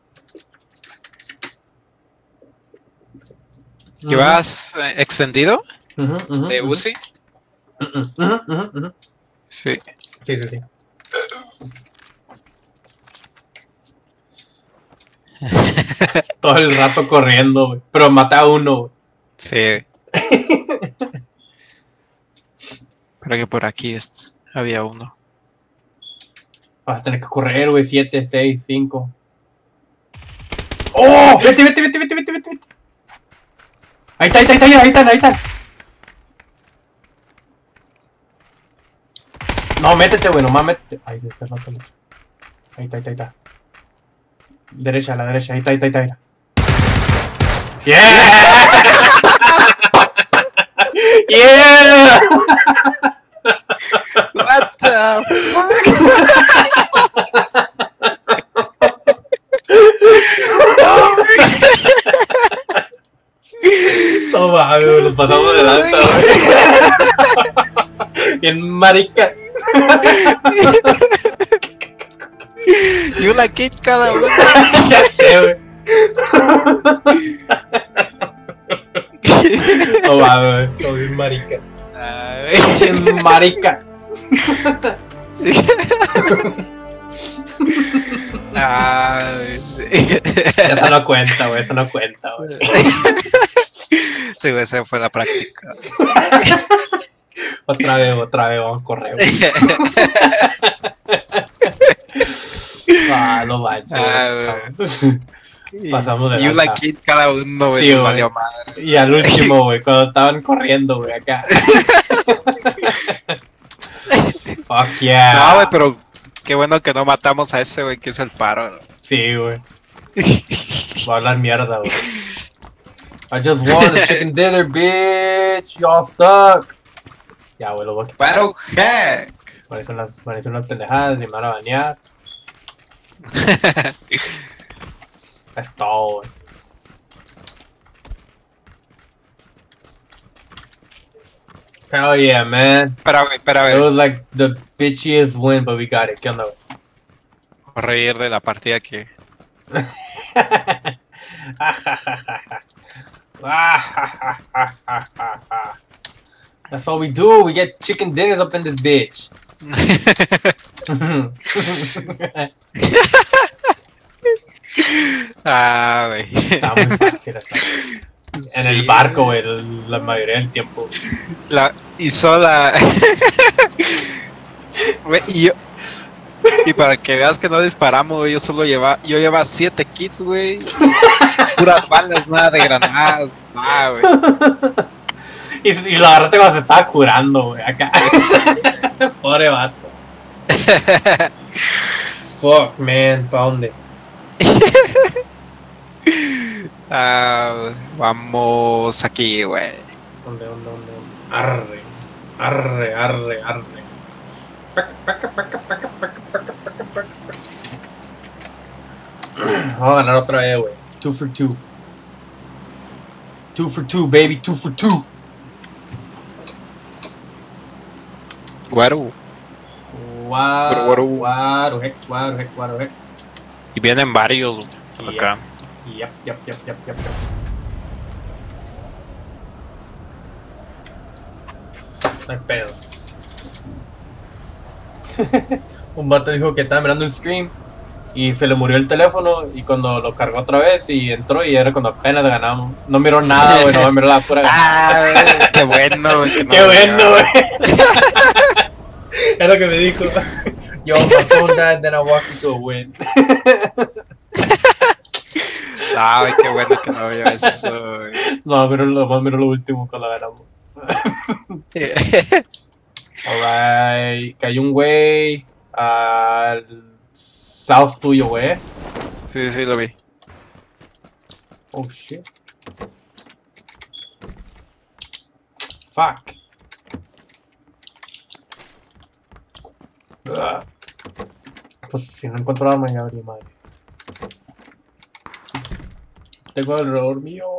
[SPEAKER 2] ¿Llevas extendido de
[SPEAKER 1] Ujú.
[SPEAKER 2] Uzi?
[SPEAKER 1] Ujú.
[SPEAKER 2] Sí.
[SPEAKER 1] Sí. Todo el rato corriendo, güey. Pero maté a uno, güey.
[SPEAKER 2] Sí. Pero que por aquí había uno.
[SPEAKER 1] Vas a tener que correr, güey. 7, 6, 5. ¡Oh! Vete. Ahí están. No, métete, güey. Nomás métete. Ahí se cerró el otro. Ahí está. Derecha, a la derecha. Ahí está. ¡Yeah! ¡Yeah!
[SPEAKER 2] What the fuck?
[SPEAKER 1] No mames, güey, nos pasamos de lanza, güey. Bien marica.
[SPEAKER 2] Y una kit cada uno.
[SPEAKER 1] Ya sé, güey. No mames, güey. Soy bien marica.
[SPEAKER 2] Ay.
[SPEAKER 1] Bien marica.
[SPEAKER 2] Ay, sí.
[SPEAKER 1] Eso no cuenta, güey.
[SPEAKER 2] Sí, güey, esa fue la práctica.
[SPEAKER 1] Otra vez, vamos a correr, güey. No manches. Pasamos de
[SPEAKER 2] Y una
[SPEAKER 1] lanza.
[SPEAKER 2] kit cada uno, güey.
[SPEAKER 1] Sí,
[SPEAKER 2] nos
[SPEAKER 1] güey.
[SPEAKER 2] valió madre.
[SPEAKER 1] Y al último, güey, cuando estaban corriendo, güey, acá. Fuck yeah.
[SPEAKER 2] No, güey, pero qué bueno que no matamos a ese, güey, que hizo el paro.
[SPEAKER 1] Sí, güey. Va a hablar mierda, güey. I just won a chicken dinner, bitch. Y'all suck. Ya, güey, lo voy a quitar.
[SPEAKER 2] Pero, heck.
[SPEAKER 1] Parecen unas pendejadas, ni me van a banear. Es todo, güey. Hell yeah, man.
[SPEAKER 2] Espera, güey, espera,
[SPEAKER 1] It
[SPEAKER 2] güey.
[SPEAKER 1] was like the bitchiest win, but we got it. ¿Qué onda, güey?
[SPEAKER 2] Voy a reír de la partida que...
[SPEAKER 1] That's all we do. We get chicken dinners up in this bitch.
[SPEAKER 2] Ah, güey.
[SPEAKER 1] Está muy fácil esa. En el barco, güey, la mayoría del tiempo.
[SPEAKER 2] Hizo la... Güey, y para que veas que no disparamos, güey, yo llevaba 7 kits, güey. Puras balas, nada de granadas, nada, güey.
[SPEAKER 1] Y lo agarraste cuando se estaba curando, güey, acá. Pobre vato. Fuck, man, ¿pa' dónde?
[SPEAKER 2] Vamos aquí, güey.
[SPEAKER 1] ¿Dónde? Arre. Vamos a ganar otra vez, güey. 2 for 2. 2 for 2, baby. 2 for 2.
[SPEAKER 2] Guaro.
[SPEAKER 1] Guaro, heck.
[SPEAKER 2] Y vienen varios, güey, acá.
[SPEAKER 1] Yep. No hay pedo. Un vato dijo que estaba mirando el stream y se le murió el teléfono y cuando lo cargó otra vez y entró y era cuando apenas ganamos. No miró nada, güey, no miró la pura ganada.
[SPEAKER 2] Ah, qué bueno, güey.
[SPEAKER 1] Qué bueno, güey. Es lo que me dijo. Yo, my phone died, then I walked into a win.
[SPEAKER 2] Ay, qué bueno que no veo eso.
[SPEAKER 1] No, miro lo último que la ganamos. Alright, cayó un güey al south tuyo, güey.
[SPEAKER 2] Sí, sí, lo vi.
[SPEAKER 1] Oh shit. Fuck. Ugh. Pues si no encuentro arma, ya valió madre. Tengo alrededor mío.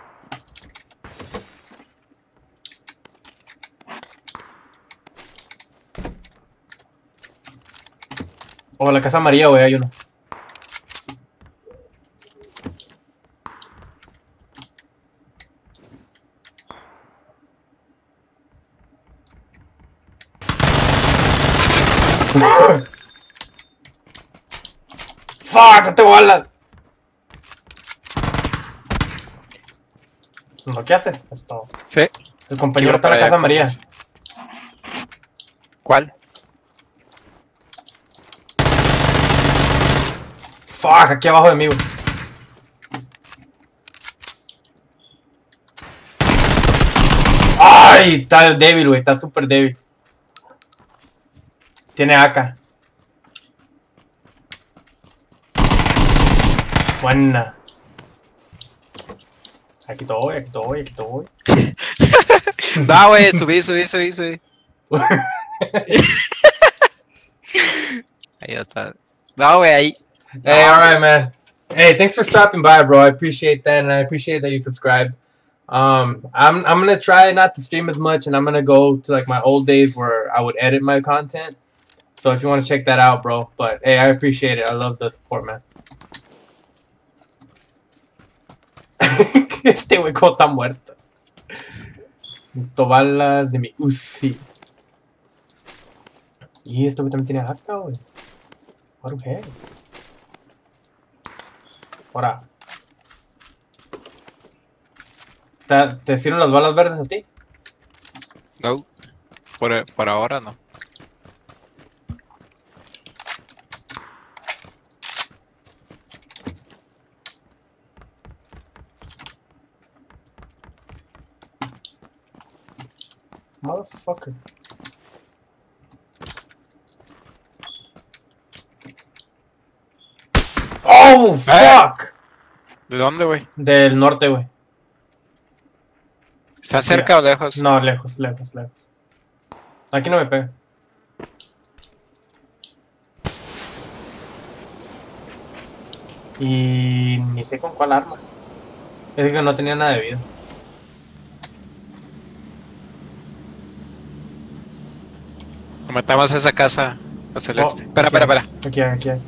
[SPEAKER 1] Oh, la casa María, güey, hay uno. Fuck, no tengo balas. No, ¿qué haces? Esto.
[SPEAKER 2] Sí.
[SPEAKER 1] El compañero está en la casa María.
[SPEAKER 2] ¿Cuál?
[SPEAKER 1] Fuck, aquí abajo de mí, güey. Ay, está débil, güey, está súper débil. Tiene AK. Buena. Aquí estoy, aquí estoy, aquí estoy.
[SPEAKER 2] No, güey, subí. Ahí ya está. No, güey, ahí.
[SPEAKER 1] Hey, alright, man. Hey, thanks for stopping by, bro. I appreciate that, and I appreciate that you subscribed. I'm gonna try not to stream as much, and I'm gonna go to like my old days where I would edit my content. So if you want to check that out, bro. But hey, I appreciate it. I love the support, man. Este güey como está muerto. Balas de mi Uzi. Y este güey también tiene AK, güey. What the heck? Ahora. ¿Te sirven las balas verdes a ti?
[SPEAKER 2] No. Por ahora no.
[SPEAKER 1] Motherfucker. Oh, fuck.
[SPEAKER 2] ¿De dónde, güey?
[SPEAKER 1] Del norte, güey.
[SPEAKER 2] ¿Está cerca o lejos?
[SPEAKER 1] No, lejos. Aquí no me pega. Y ni sé con cuál arma. Es que no tenía nada de vida.
[SPEAKER 2] Nos metamos a esa casa a celeste. Espera.
[SPEAKER 1] Aquí hay.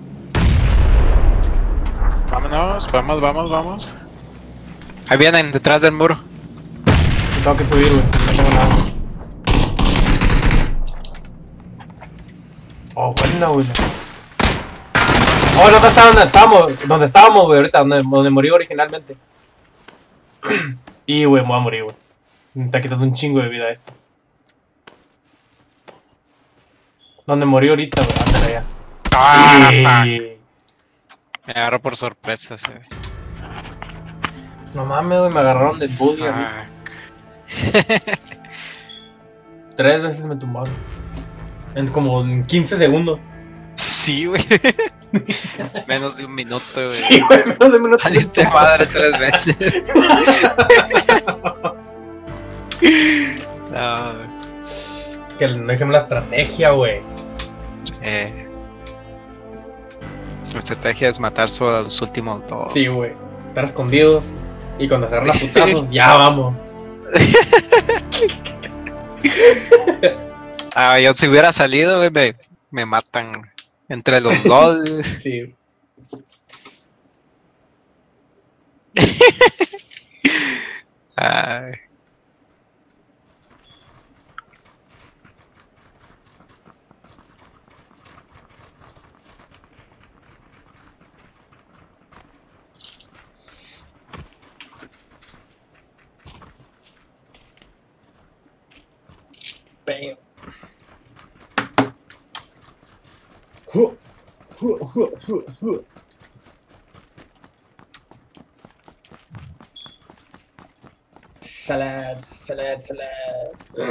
[SPEAKER 2] Vámonos. Ahí vienen, detrás del muro.
[SPEAKER 1] Tengo que subir, güey. No tengo nada. Oh, buena, güey. Oh, no está donde estábamos, güey, ahorita, donde morí originalmente. Y, güey, me voy a morir, güey. Me está quitando un chingo de vida esto. Donde morí ahorita, güey, ándale allá.
[SPEAKER 2] Fuck. Me agarró por sorpresa, sí.
[SPEAKER 1] No mames, güey, me agarraron de bully a mí. 3 veces me tumbaron. En como 15 segundos.
[SPEAKER 2] Sí, güey. Menos de un minuto, güey.
[SPEAKER 1] Sí, güey, menos de un minuto.
[SPEAKER 2] Saliste madre 3 veces. No.
[SPEAKER 1] Es que no hicimos la estrategia, güey.
[SPEAKER 2] La estrategia es matar solo a los últimos dos.
[SPEAKER 1] Sí, güey. Estar escondidos. Y cuando se agarran a putazos, ya vamos.
[SPEAKER 2] Yo si hubiera salido, güey, me matan entre los dos.
[SPEAKER 1] Sí.
[SPEAKER 2] Ay.
[SPEAKER 1] Bam. Salad, salad, salad.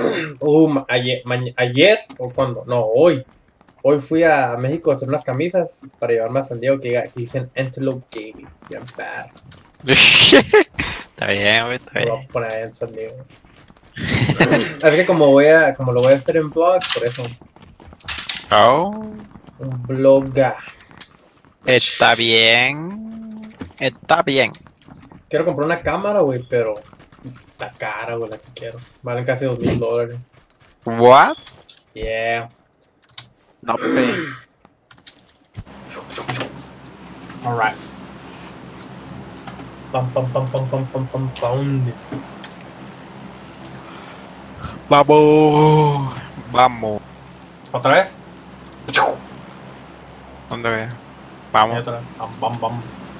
[SPEAKER 1] Ayer, o cuando, no, hoy. Hoy fui a México a hacer unas camisas para llevarme a San Diego que dicen Antelope Gaming. Bien perro.
[SPEAKER 2] Está bien, güey, está
[SPEAKER 1] Lo voy
[SPEAKER 2] bien.
[SPEAKER 1] a poner ahí en San Diego. Es que como lo voy a hacer en vlog, por eso.
[SPEAKER 2] Oh,
[SPEAKER 1] Un vlog.
[SPEAKER 2] está bien. Está bien.
[SPEAKER 1] Quiero comprar una cámara, güey, pero está cara, güey, la que quiero. Valen casi $2000.
[SPEAKER 2] What?
[SPEAKER 1] Yeah.
[SPEAKER 2] No, pe.
[SPEAKER 1] Alright. Pam, pam, pam, pam, pam, pam, pam, pam.
[SPEAKER 2] Vamos. Vamos.
[SPEAKER 1] ¿Otra vez?
[SPEAKER 2] ¿Dónde ve?
[SPEAKER 1] Y
[SPEAKER 2] Vamos.
[SPEAKER 1] otra vez. Bam, bam, bam.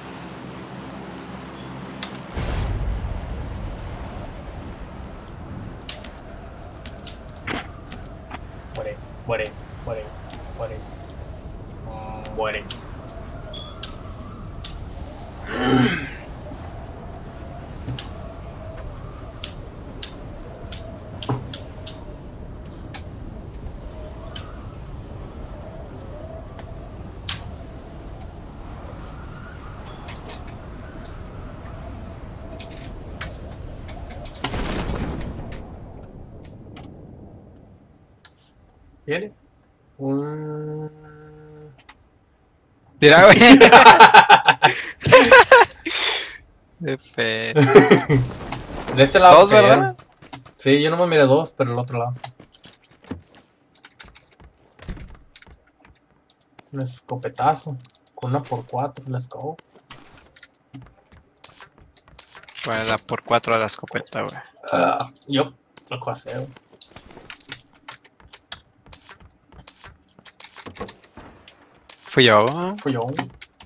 [SPEAKER 1] Muere, muere, muere, muere. Muere. ¿Viene?
[SPEAKER 2] Mira, güey. De fe.
[SPEAKER 1] De este lado.
[SPEAKER 2] Dos, ¿verdad?
[SPEAKER 1] Sí, yo nomás miré dos, pero el otro lado. Un escopetazo. Con una por 4, let's go.
[SPEAKER 2] Bueno, la por 4 de la escopeta, güey.
[SPEAKER 1] Yo lo que hacer, güey.
[SPEAKER 2] Fui yo, ¿no?
[SPEAKER 1] Fui yo.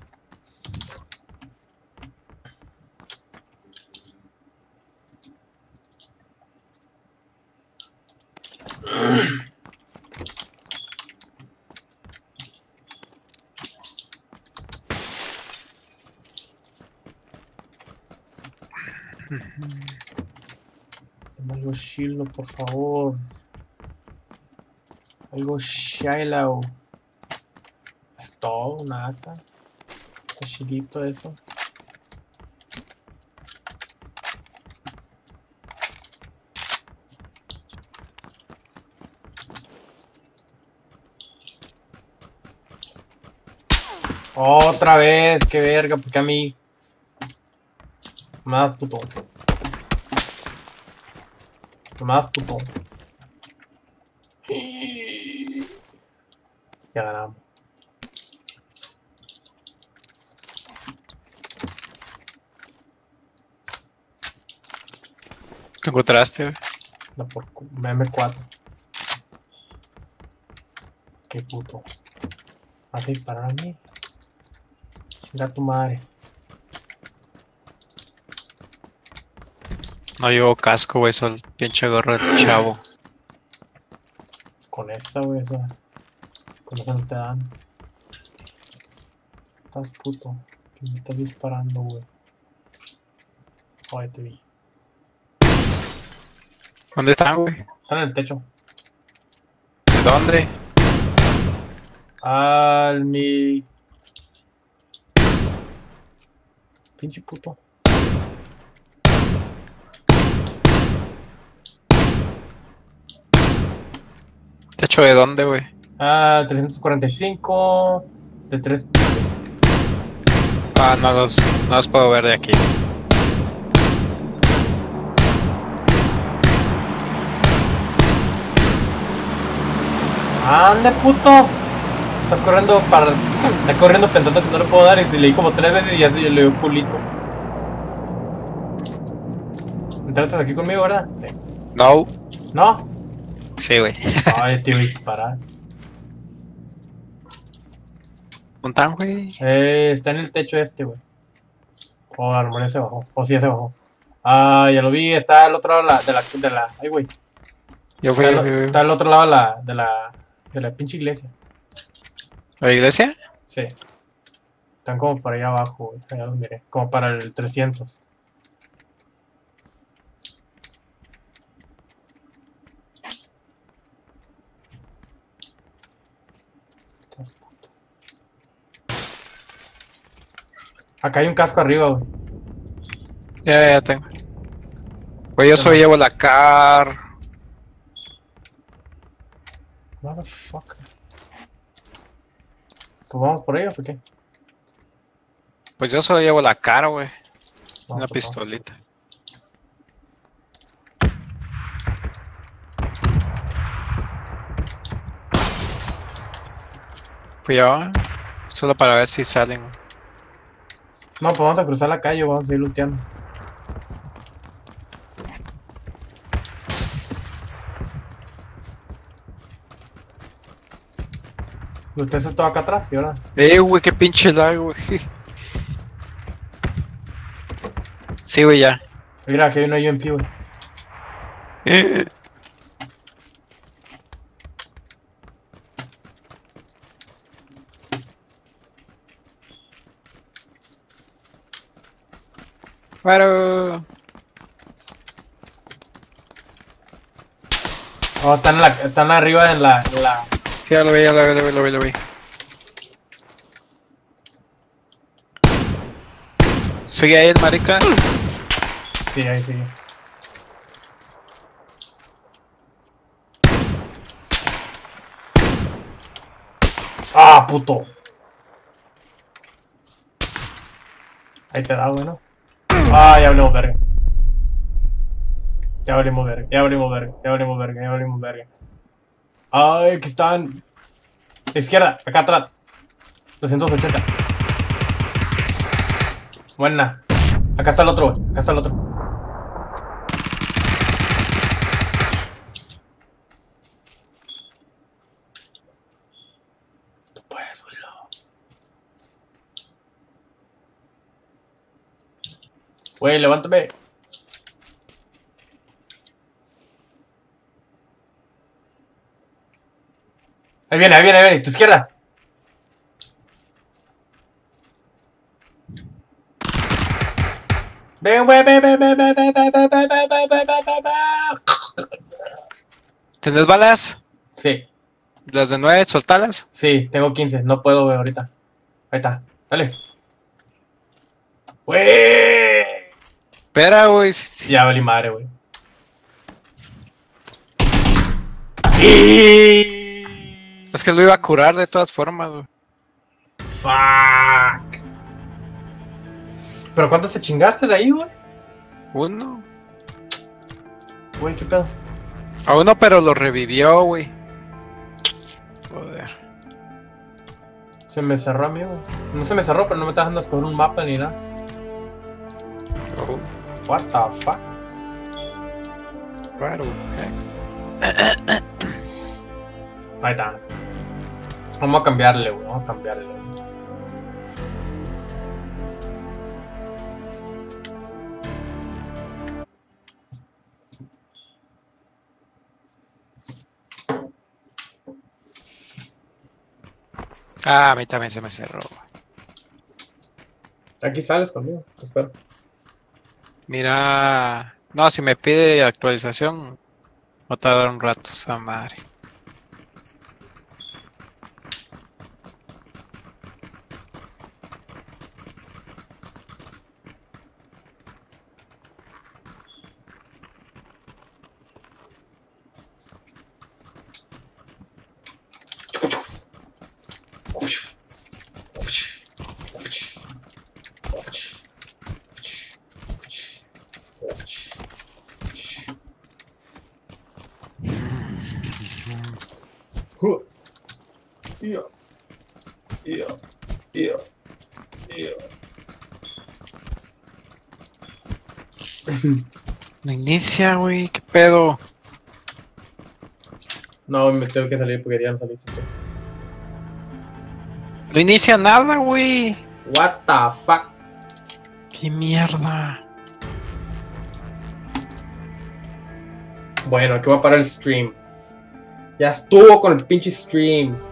[SPEAKER 1] Dame algo chilo, por favor. Algo Shiloh. Es todo, nada. Está chilito eso. Otra vez, qué verga, porque a mí. Más puto. Más puto. Ya ganamos.
[SPEAKER 2] ¿Qué encontraste, güey?
[SPEAKER 1] La por M4. Qué puto. ¿Vas a disparar a mí? Chinga tu madre.
[SPEAKER 2] No llevo casco, güey, solo el pinche gorro del chavo.
[SPEAKER 1] Con esta, güey, esa. Con esa no te dan. Estás puto. Que me estás disparando, güey. Joder, te vi.
[SPEAKER 2] ¿Dónde están, güey?
[SPEAKER 1] Están en el techo.
[SPEAKER 2] ¿De dónde?
[SPEAKER 1] Al mi. Pinche puto.
[SPEAKER 2] ¿Techo de dónde, güey?
[SPEAKER 1] 345. De 3.
[SPEAKER 2] Ah, no los puedo ver de aquí.
[SPEAKER 1] ¡Ande, puto! Estás corriendo Estás corriendo pensando que no le puedo dar y le di como 3 veces y ya le dio culito. ¿Entraste aquí conmigo, verdad? Sí.
[SPEAKER 2] No.
[SPEAKER 1] ¿No?
[SPEAKER 2] Sí, güey.
[SPEAKER 1] Ay, te iba a disparar.
[SPEAKER 2] ¿Un tan, güey?
[SPEAKER 1] Está en el techo este, güey. Oh, a lo mejor ya se bajó. O sí, ya se bajó. Ah, ya lo vi. Está al otro lado de la. Ay, güey.
[SPEAKER 2] Yo fui,
[SPEAKER 1] Está al otro lado de la pinche iglesia.
[SPEAKER 2] ¿La iglesia?
[SPEAKER 1] Sí. Están como para allá abajo, güey. Ya los miré. Como para el 300. Acá hay un casco arriba, güey.
[SPEAKER 2] Ya tengo. Pues yo solo llevo la car.
[SPEAKER 1] Motherfucker. Pues vamos por ellos o qué?
[SPEAKER 2] Pues yo solo llevo la car, güey.
[SPEAKER 1] No,
[SPEAKER 2] Una
[SPEAKER 1] pues no.
[SPEAKER 2] pistolita. Pues ya, solo para ver si salen.
[SPEAKER 1] No, pues vamos a cruzar la calle, vamos a seguir looteando. Usted está todo acá atrás, ¿y ahora?
[SPEAKER 2] Güey, qué pinche lag, güey. Sí, güey, ya.
[SPEAKER 1] Mira, aquí hay una UMP, güey.
[SPEAKER 2] Pero...
[SPEAKER 1] Oh, están arriba en la...
[SPEAKER 2] Sí, ya lo vi, ya lo vi. ¿Sigue ahí el marica?
[SPEAKER 1] Sí, ahí sigue. ¡Ah, puto! Ahí te da, güey, ¿no? Ah, ya hablemos verga. Ya abrimos verga. Ay, que están... Izquierda, acá atrás. 280. Buena. Acá está el otro, güey. Tú puedes, güey. Güey, levántame. Ahí viene, tu izquierda. Ven.
[SPEAKER 2] ¿Tenés balas?
[SPEAKER 1] Sí,
[SPEAKER 2] Las de 9, soltalas.
[SPEAKER 1] sí, tengo 15. No puedo, güey, ahorita. Ahí está, dale. Güey.
[SPEAKER 2] Espera, güey.
[SPEAKER 1] Ya valí madre, güey.
[SPEAKER 2] Es que lo iba a curar de todas formas, güey.
[SPEAKER 1] Fuck. ¿Pero cuánto te chingaste de ahí, güey?
[SPEAKER 2] Uno.
[SPEAKER 1] Güey, ¿qué pedo?
[SPEAKER 2] A uno, pero lo revivió, güey. Joder.
[SPEAKER 1] Se me cerró a mí, güey. No se me cerró, pero no me estás dejando escoger un mapa ni nada.
[SPEAKER 2] Oh,
[SPEAKER 1] What the fuck?
[SPEAKER 2] raro.
[SPEAKER 1] Ahí está. Vamos a cambiarle, güey.
[SPEAKER 2] Ah, a mí también se me cerró, güey.
[SPEAKER 1] Aquí sales conmigo, te espero.
[SPEAKER 2] Mira. No, si me pide actualización, va a tardar un rato, esa madre. No inicia, güey, qué pedo.
[SPEAKER 1] No, me tengo que salir porque ya no salí.
[SPEAKER 2] No inicia nada, güey.
[SPEAKER 1] What the fuck?
[SPEAKER 2] Qué mierda.
[SPEAKER 1] Bueno, aquí va a parar el stream. Ya estuvo con el pinche stream.